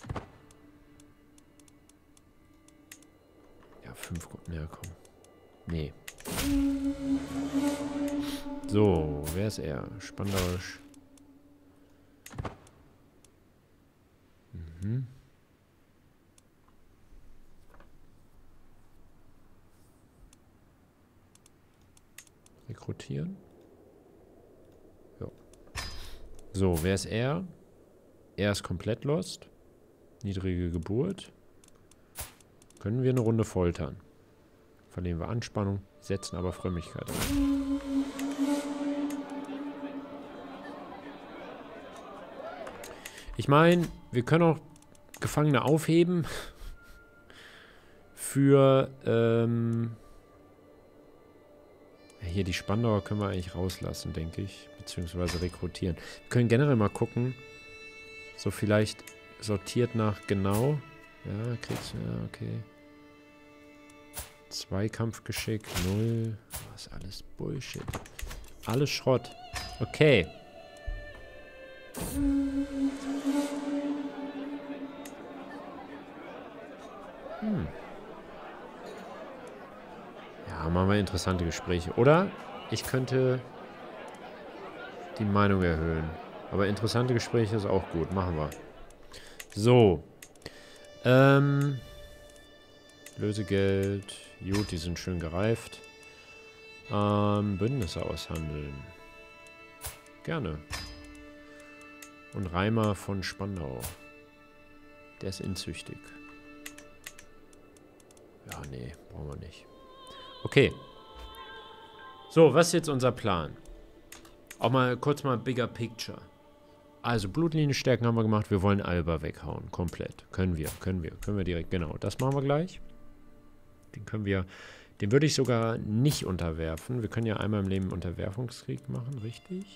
Ja, fünf... Ja, komm. Nee. So, wer ist er? Spandausch. Mhm. Rekrutieren. Ja. So, wer ist er? Er ist komplett lost. Niedrige Geburt. Können wir eine Runde foltern. Verlieren wir Anspannung, setzen aber Frömmigkeit ein. Ich meine, wir können auch Gefangene aufheben. Für, ähm... hier die Spandauer können wir eigentlich rauslassen, denke ich. Beziehungsweise rekrutieren. Wir können generell mal gucken. So vielleicht sortiert nach genau. Ja, kriegst du, ja, okay. Zweikampfgeschick, null. Was ist alles Bullshit. Alles Schrott. Okay. Hm. Ja, machen wir interessante Gespräche. Oder ich könnte die Meinung erhöhen. Aber interessante Gespräche ist auch gut. Machen wir. So. Ähm. Lösegeld. Gut, die sind schön gereift. Ähm, Bündnisse aushandeln. Gerne. Und Reimer von Spandau. Der ist inzüchtig. Ja, nee, brauchen wir nicht. Okay. So, was ist jetzt unser Plan? Auch mal kurz mal Bigger Picture. Also, Blutlinienstärken haben wir gemacht. Wir wollen Alba weghauen. Komplett. Können wir, können wir. Können wir direkt, genau. Das machen wir gleich. Den können wir, den würde ich sogar nicht unterwerfen. Wir können ja einmal im Leben Unterwerfungskrieg machen, richtig?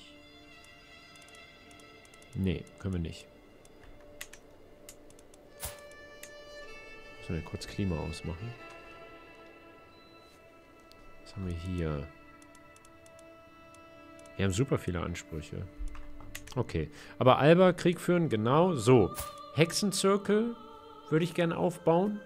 Nee, können wir nicht. Müssen wir kurz Klima ausmachen. Was haben wir hier? Wir haben super viele Ansprüche. Okay. Aber Alba, Krieg führen, genau. So. Hexenzirkel würde ich gerne aufbauen.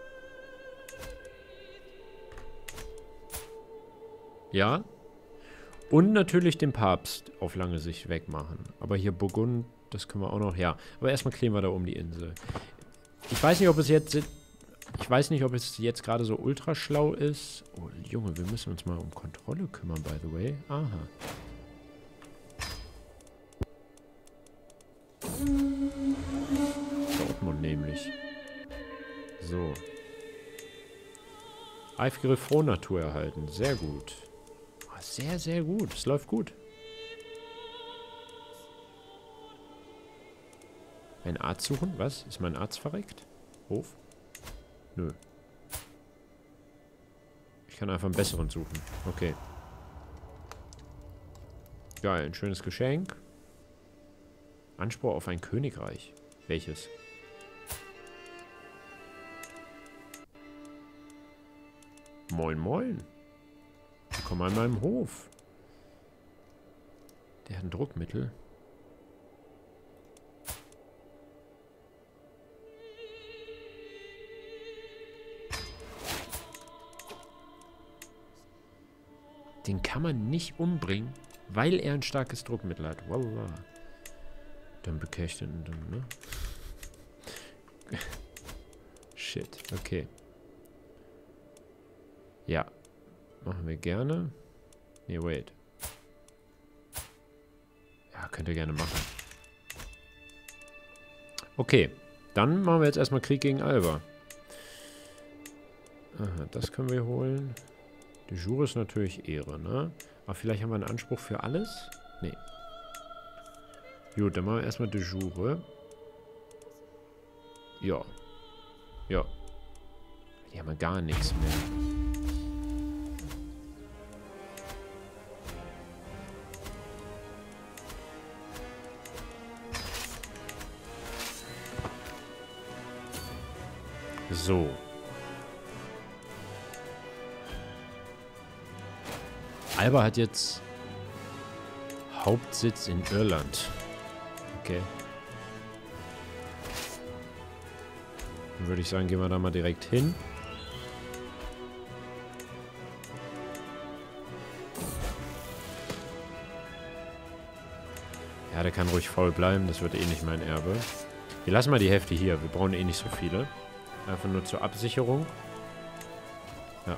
Ja. Und natürlich den Papst auf lange Sicht wegmachen. Aber hier Burgund, das können wir auch noch. Ja. Aber erstmal klären wir da um die Insel. Ich weiß nicht, ob es jetzt... Ich weiß nicht, ob es jetzt gerade so ultra schlau ist. Oh, Junge, wir müssen uns mal um Kontrolle kümmern, by the way. Aha. Dortmund nämlich. So. Eifrige Frohnatur erhalten. Sehr gut. Sehr, sehr gut. Es läuft gut. Ein Arzt suchen? Was? Ist mein Arzt verreckt? Hof? Nö. Ich kann einfach einen besseren suchen. Okay. Geil, ein schönes Geschenk. Anspruch auf ein Königreich. Welches? Moin, moin. Willkommen an meinem Hof. Der hat ein Druckmittel. Den kann man nicht umbringen, weil er ein starkes Druckmittel hat. Wallah. Dann bekehre ich den, dann, ne? Shit, okay. Ja. Machen wir gerne. Nee, wait. Ja, könnt ihr gerne machen. Okay. Dann machen wir jetzt erstmal Krieg gegen Alba. Aha, das können wir holen. De jure ist natürlich Ehre, ne? Aber vielleicht haben wir einen Anspruch für alles? Nee. Gut, dann machen wir erstmal de jure. Ja. Ja. Die haben ja gar nichts mehr. So. Alba hat jetzt Hauptsitz in Irland. Okay. Dann würde ich sagen, gehen wir da mal direkt hin. Ja, der kann ruhig faul bleiben. Das wird eh nicht mein Erbe. Wir lassen mal die Hälfte hier. Wir brauchen eh nicht so viele. Einfach nur zur Absicherung. Ja.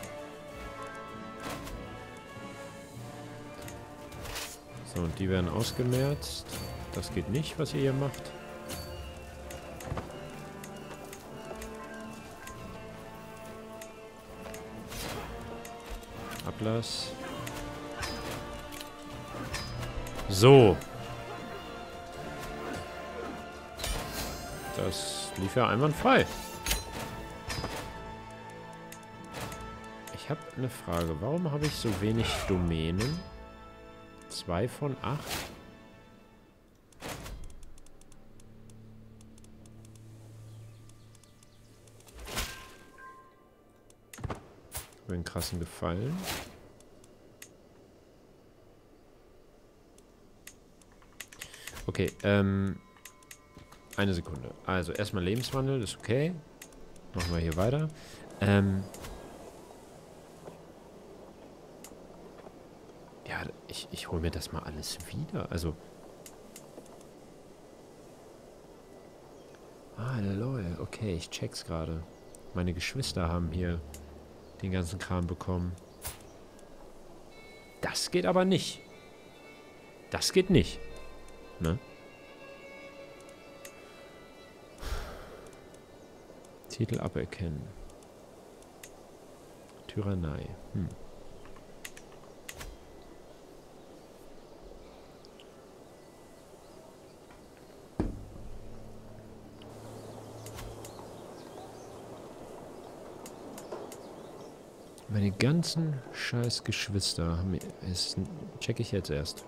So, und die werden ausgemerzt. Das geht nicht, was ihr hier macht. Ablass. So. Das lief ja einwandfrei. Ich habe eine Frage. Warum habe ich so wenig Domänen? Zwei von acht? Habe einen krassen Gefallen. Okay, ähm... eine Sekunde. Also erstmal Lebenswandel, ist okay. Machen wir hier weiter. Ähm... Ja, ich, ich hole mir das mal alles wieder. Also... Ah, lol. Okay, ich check's gerade. Meine Geschwister haben hier den ganzen Kram bekommen. Das geht aber nicht. Das geht nicht. Ne? Titel aberkennen. Tyrannei. Hm. Meine ganzen scheiß Geschwister haben... Ist, check ich jetzt erst.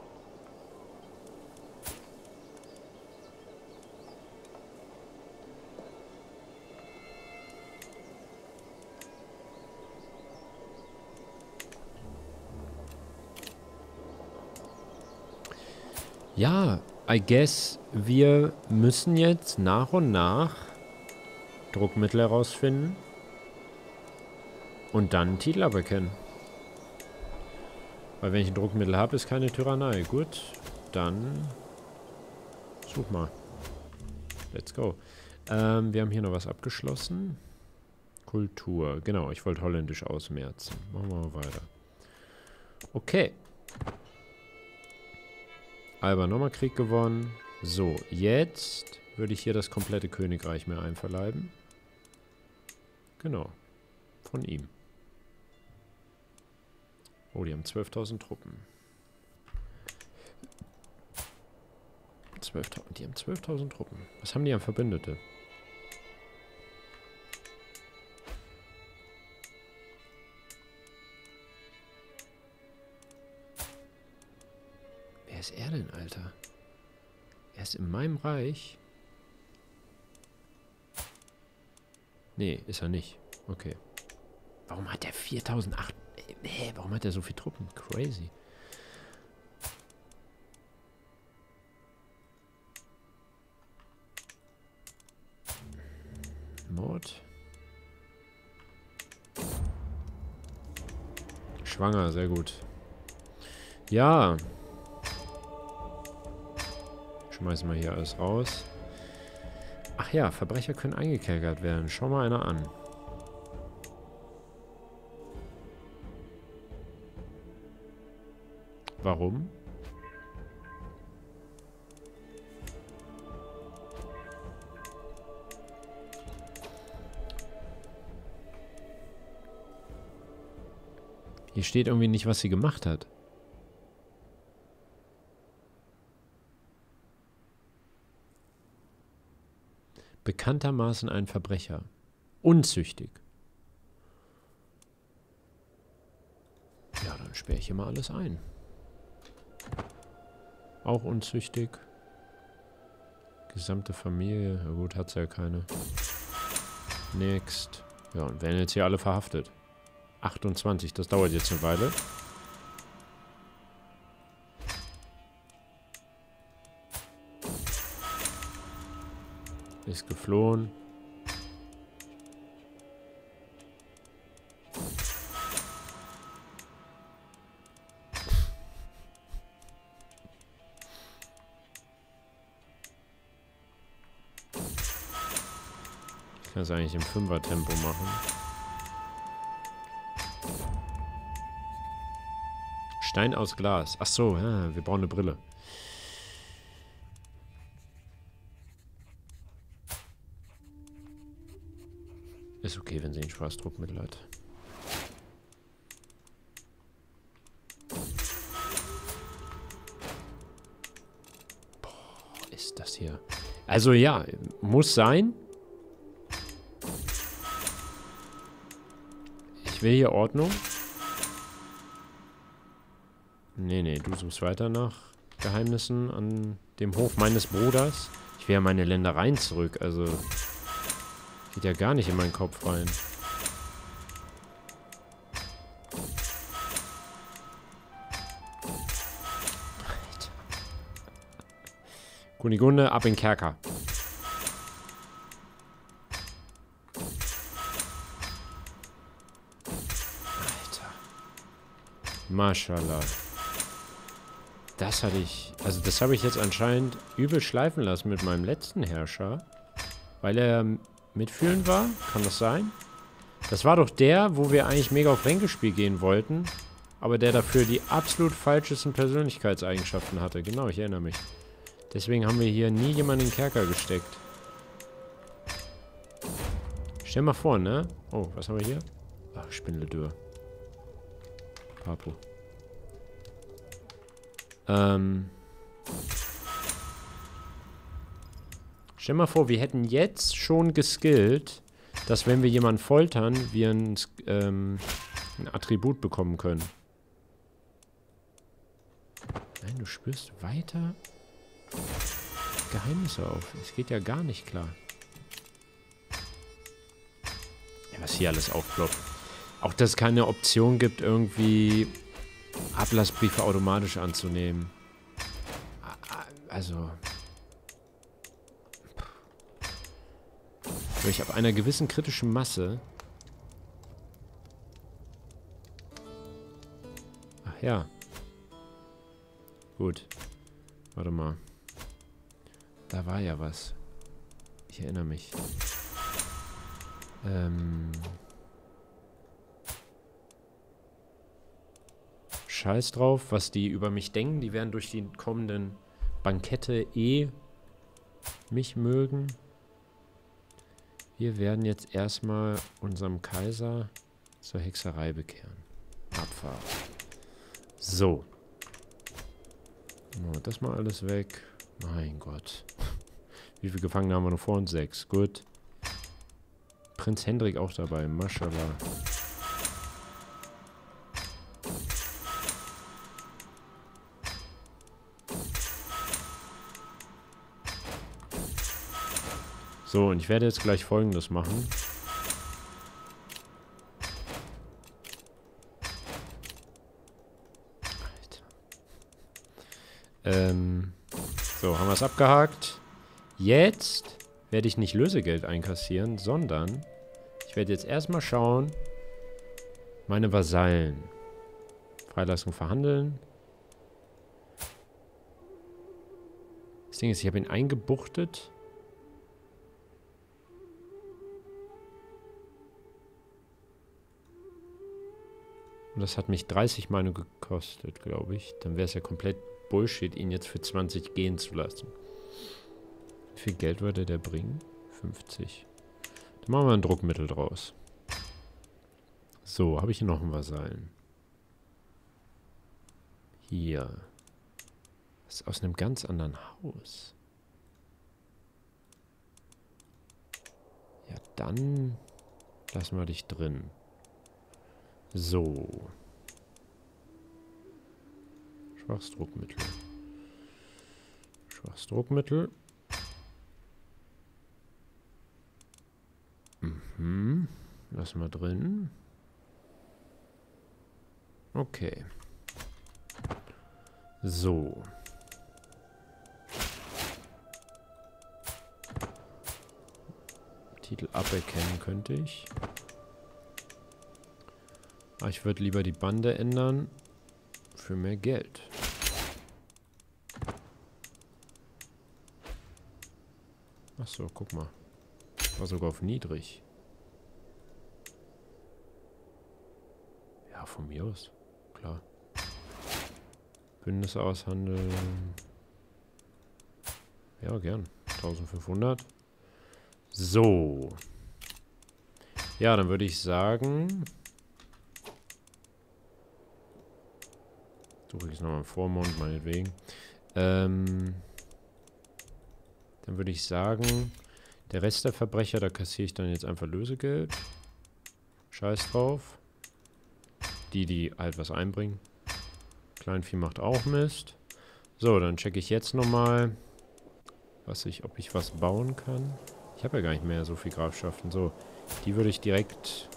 Ja, I guess, wir müssen jetzt nach und nach Druckmittel herausfinden und dann Titel aberkennen. Weil wenn ich ein Druckmittel habe, ist keine Tyrannei. Gut, dann such mal. Let's go. Ähm, wir haben hier noch was abgeschlossen. Kultur. Genau, ich wollte holländisch ausmerzen. Machen wir mal weiter. Okay. Alba nochmal Krieg gewonnen. So, jetzt würde ich hier das komplette Königreich mir einverleiben. Genau. Von ihm. Oh, die haben zwölftausend Truppen. zwölftausend, die haben zwölftausend Truppen. Was haben die an Verbündete? Wer ist er denn, Alter? Er ist in meinem Reich? Nee, ist er nicht. Okay. Warum hat er viertausendachthundert? Nee, warum hat er so viele Truppen? Crazy. Mord. Schwanger, sehr gut. Ja. Schmeißen wir hier alles raus. Ach ja, Verbrecher können eingekerkert werden. Schau mal einer an. Warum? Hier steht irgendwie nicht, was sie gemacht hat. Bekanntermaßen ein Verbrecher. Unzüchtig. Ja, dann sperre ich hier mal alles ein. Auch unzüchtig. Gesamte Familie. Na gut, hat sie ja keine. Next. Ja, und werden jetzt hier alle verhaftet. achtundzwanzig, das dauert jetzt eine Weile. Ist geflohen. Ich kann es eigentlich im Fünfer-Tempo machen. Stein aus Glas. Ach so, ja, wir brauchen eine Brille. Ist okay, wenn sie ein Schwarzdruckmittel hat. Boah, ist das hier... Also ja, muss sein. Ich will hier Ordnung. Nee, nee, du suchst weiter nach Geheimnissen an dem Hof meines Bruders. Ich will ja meine Ländereien zurück, also... Geht ja gar nicht in meinen Kopf rein. Alter. Kunigunde, ab in den Kerker. Alter. Maschallah. Das hatte ich... Also das habe ich jetzt anscheinend übel schleifen lassen mit meinem letzten Herrscher. Weil er mitfühlend war. Kann das sein? Das war doch der, wo wir eigentlich mega auf Ränkespiel gehen wollten. Aber der dafür die absolut falschesten Persönlichkeitseigenschaften hatte. Genau, ich erinnere mich. Deswegen haben wir hier nie jemanden in den Kerker gesteckt. Stell mal vor, ne? Oh, was haben wir hier? Ach, Spindeldür. Papo. Ähm... Stell mal vor, wir hätten jetzt schon geskillt, dass wenn wir jemanden foltern, wir ein, ähm, ein Attribut bekommen können. Nein, du spürst weiter Geheimnisse auf. Es geht ja gar nicht klar. Ja, was hier alles aufploppt. Auch, dass es keine Option gibt, irgendwie Ablassbriefe automatisch anzunehmen. Also... Ich ab einer gewissen kritischen Masse... Ach ja. Gut. Warte mal. Da war ja was. Ich erinnere mich. Ähm... Scheiß drauf, was die über mich denken. Die werden durch die kommenden Bankette eh mich mögen. Wir werden jetzt erstmal unserem Kaiser zur Hexerei bekehren. Abfahrt. So. Oh, das mal alles weg. Mein Gott. Wie viele Gefangene haben wir noch vor uns? Sechs. Gut. Prinz Hendrik auch dabei. Maschallah. So, und ich werde jetzt gleich Folgendes machen. Alter. Ähm, so, haben wir es abgehakt. Jetzt werde ich nicht Lösegeld einkassieren, sondern ich werde jetzt erstmal schauen, meine Vasallen. Freilassung verhandeln. Das Ding ist, ich habe ihn eingebuchtet. Und das hat mich dreißig Meinung gekostet, glaube ich. Dann wäre es ja komplett Bullshit, ihn jetzt für zwanzig gehen zu lassen. Wie viel Geld würde der bringen? fünfzig. Dann machen wir ein Druckmittel draus. So, habe ich hier noch einen Vasallen? Hier. Das ist aus einem ganz anderen Haus. Ja, dann lassen wir dich drin. So. Schwaches Druckmittel. Schwaches Druckmittel. Mhm. Lassen wir drin. Okay. So. Titel aberkennen könnte ich. Aber ich würde lieber die Bande ändern. Für mehr Geld. Achso, guck mal. War sogar auf niedrig. Ja, von mir aus. Klar. Bündnis aushandeln. Ja, gern. eintausendfünfhundert. So. Ja, dann würde ich sagen... Suche ich nochmal im Vormond, meinetwegen. Ähm... Dann würde ich sagen, der Rest der Verbrecher, da kassiere ich dann jetzt einfach Lösegeld. Scheiß drauf. Die, die halt was einbringen. Kleinvieh macht auch Mist. So, dann checke ich jetzt nochmal, was ich, ob ich was bauen kann. Ich habe ja gar nicht mehr so viel Grafschaften. So, die würde ich direkt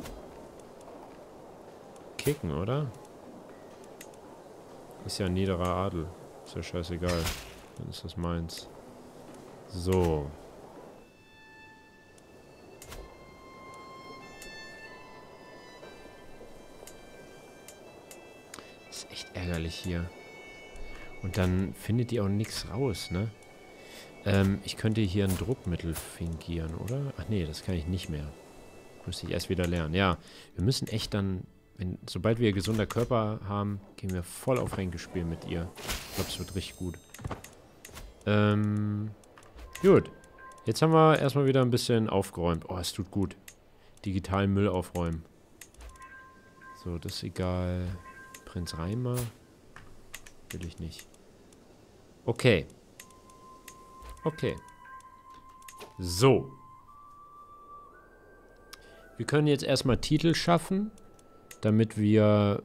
kicken, oder? Ist ja ein niederer Adel. Ist ja scheißegal. Dann ist das meins. So. Ist echt ärgerlich hier. Und dann findet ihr auch nichts raus, ne? Ähm, ich könnte hier ein Druckmittel fingieren, oder? Ach nee, das kann ich nicht mehr. Müsste ich erst wieder lernen. Ja, wir müssen echt dann, wenn, sobald wir gesunder Körper haben, gehen wir voll auf Ränkespiel mit ihr. Ich glaube, es wird richtig gut. Ähm... Gut. Jetzt haben wir erstmal wieder ein bisschen aufgeräumt. Oh, es tut gut. Digitalen Müll aufräumen. So, das ist egal. Prinz Reimer. Will ich nicht. Okay. Okay. So. Wir können jetzt erstmal Titel schaffen, damit wir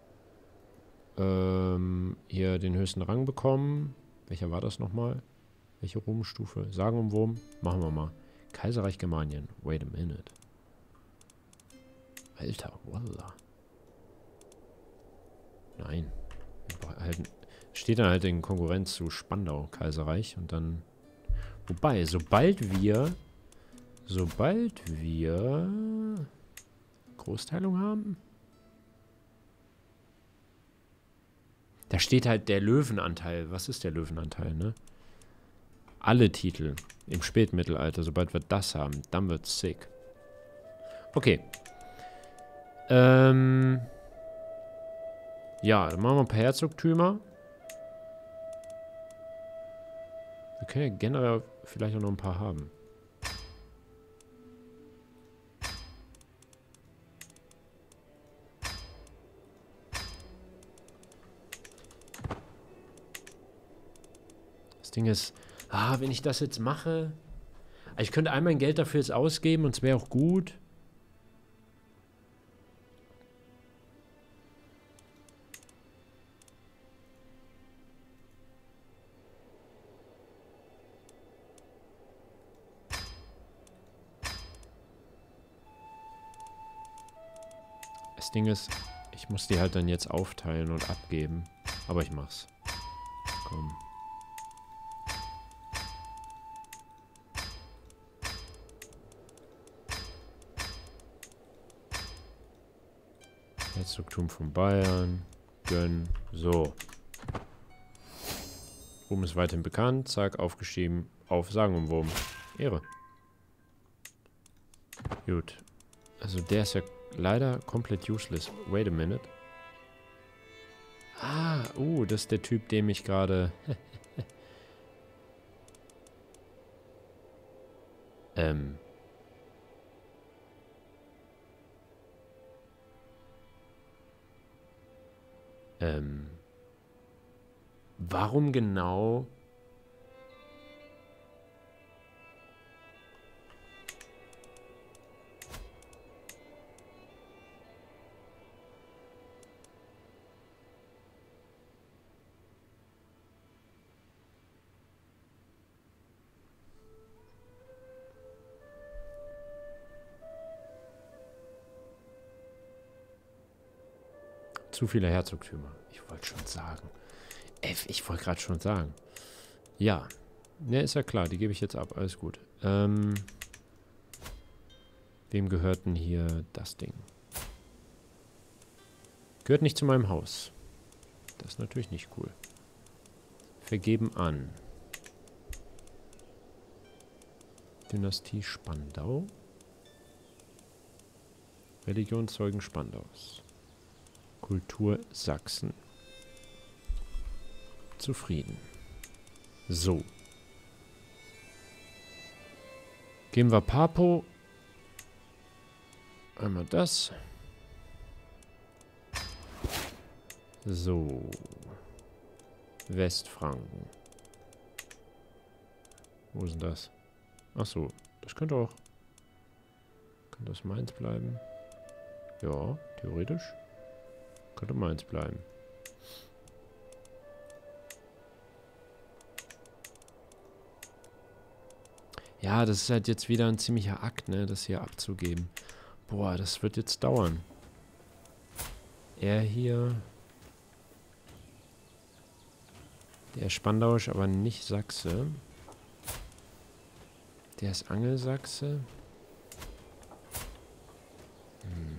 ähm, hier den höchsten Rang bekommen. Welcher war das nochmal? Welche Ruhmstufe? Sagenumwoben? Machen wir mal. Kaiserreich Germanien. Wait a minute. Alter, wallah. Nein. Halt, steht dann halt in Konkurrenz zu Spandau, Kaiserreich. Und dann... Wobei, sobald wir... Sobald wir... Großteilung haben... Da steht halt der Löwenanteil. Was ist der Löwenanteil, ne? Alle Titel im Spätmittelalter, sobald wir das haben, dann wird's sick. Okay. Ähm. Ja, dann machen wir ein paar Herzogtümer. Wir können ja generell vielleicht auch noch ein paar haben. Das Ding ist... Ah, wenn ich das jetzt mache... Ich könnte all mein Geld dafür jetzt ausgeben und es wäre auch gut. Das Ding ist, ich muss die halt dann jetzt aufteilen und abgeben. Aber ich mach's. Komm. Herzogtum von Bayern. Gönn. So. Ruhm ist weiterhin bekannt. Zack, aufgeschrieben. Auf Sagenumwoben. Ehre. Gut. Also der ist ja leider komplett useless. Wait a minute. Ah, uh, das ist der Typ, dem ich gerade... ähm... Ähm, warum genau... Zu viele Herzogtümer. Ich wollte schon sagen. F, ich wollte gerade schon sagen. Ja. Ne, ist ja klar. Die gebe ich jetzt ab. Alles gut. Ähm. Wem gehört denn hier das Ding? Gehört nicht zu meinem Haus. Das ist natürlich nicht cool. Vergeben an. Dynastie Spandau. Religion Zeugen Spandaus. Kultur Sachsen. Zufrieden. So. Geben wir Papo. Einmal das. So. Westfranken. Wo ist denn das? Achso, das könnte auch... Könnte das Mainz bleiben? Ja, theoretisch. Könnte Mainz bleiben. Ja, das ist halt jetzt wieder ein ziemlicher Akt, ne, das hier abzugeben. Boah, das wird jetzt dauern. Er hier... Der ist Spandauisch, aber nicht Sachse. Der ist Angelsachse. Hm.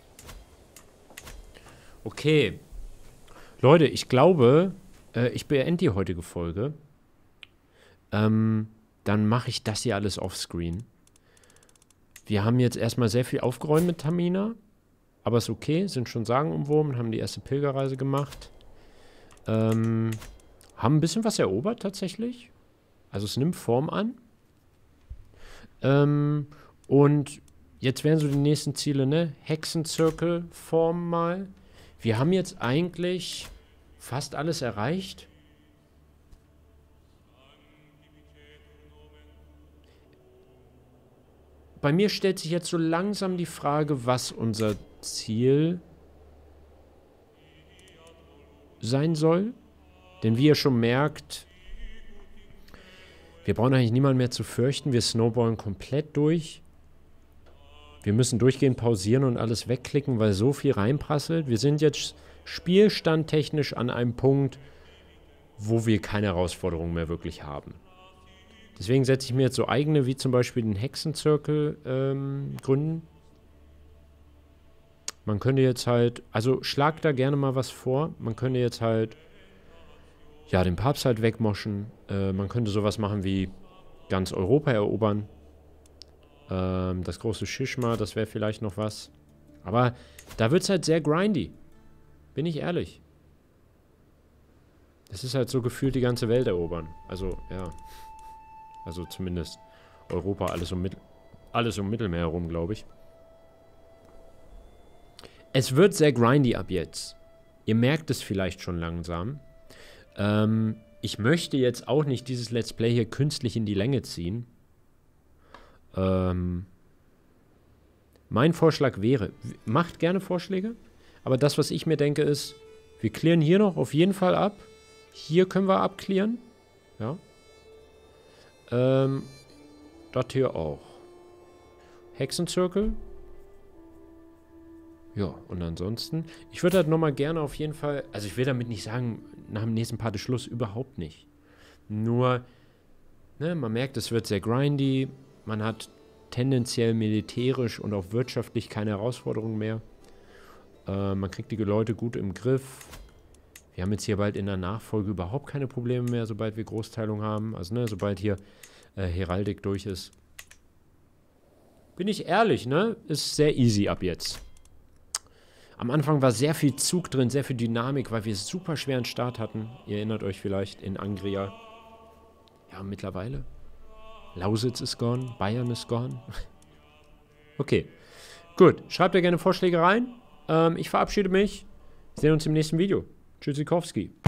Okay. Leute, ich glaube, äh, ich beende die heutige Folge. Ähm, dann mache ich das hier alles offscreen. Wir haben jetzt erstmal sehr viel aufgeräumt mit Tamina. Aber ist okay, sind schon sagenumwoben, haben die erste Pilgerreise gemacht. Ähm... Haben ein bisschen was erobert, tatsächlich. Also es nimmt Form an. Ähm, und jetzt wären so die nächsten Ziele, ne? Hexenzirkel formen mal. Wir haben jetzt eigentlich fast alles erreicht. Bei mir stellt sich jetzt so langsam die Frage, was unser Ziel sein soll. Denn wie ihr schon merkt, wir brauchen eigentlich niemanden mehr zu fürchten. Wir snowballen komplett durch. Wir müssen durchgehend pausieren und alles wegklicken, weil so viel reinprasselt. Wir sind jetzt spielstandtechnisch an einem Punkt, wo wir keine Herausforderungen mehr wirklich haben. Deswegen setze ich mir jetzt so eigene, wie zum Beispiel den Hexenzirkel ähm, gründen. Man könnte jetzt halt, also schlag da gerne mal was vor. Man könnte jetzt halt ja, den Papst halt wegmoschen. Äh, man könnte sowas machen wie ganz Europa erobern. Ähm, das große Shishma, das wäre vielleicht noch was. Aber da wird es halt sehr grindy. Bin ich ehrlich. Das ist halt so gefühlt die ganze Welt erobern. Also, ja. Also zumindest Europa, alles um, Mittel alles um Mittelmeer herum, glaube ich. Es wird sehr grindy ab jetzt. Ihr merkt es vielleicht schon langsam. Ähm, ich möchte jetzt auch nicht dieses Let's Play hier künstlich in die Länge ziehen. Ähm, mein Vorschlag wäre, macht gerne Vorschläge, aber das, was ich mir denke, ist, wir klären hier noch auf jeden Fall ab. Hier können wir abklären. Ja. Ähm, das hier auch. Hexenzirkel. Ja, und ansonsten, ich würde halt nochmal gerne auf jeden Fall, also ich will damit nicht sagen, nach dem nächsten Part ist Schluss, überhaupt nicht. Nur, ne, man merkt, es wird sehr grindy, man hat tendenziell militärisch und auch wirtschaftlich keine Herausforderungen mehr. Äh, man kriegt die Leute gut im Griff. Wir haben jetzt hier bald in der Nachfolge überhaupt keine Probleme mehr, sobald wir Großteilung haben. Also, ne, sobald hier äh, Heraldik durch ist. Bin ich ehrlich, ne, ist sehr easy ab jetzt. Am Anfang war sehr viel Zug drin, sehr viel Dynamik, weil wir super schweren Start hatten. Ihr erinnert euch vielleicht in Angria. Ja, mittlerweile. Lausitz ist gone, Bayern ist gone. Okay, gut. Schreibt da gerne Vorschläge rein. Ähm, ich verabschiede mich. Wir sehen uns im nächsten Video. Tschüssikowski.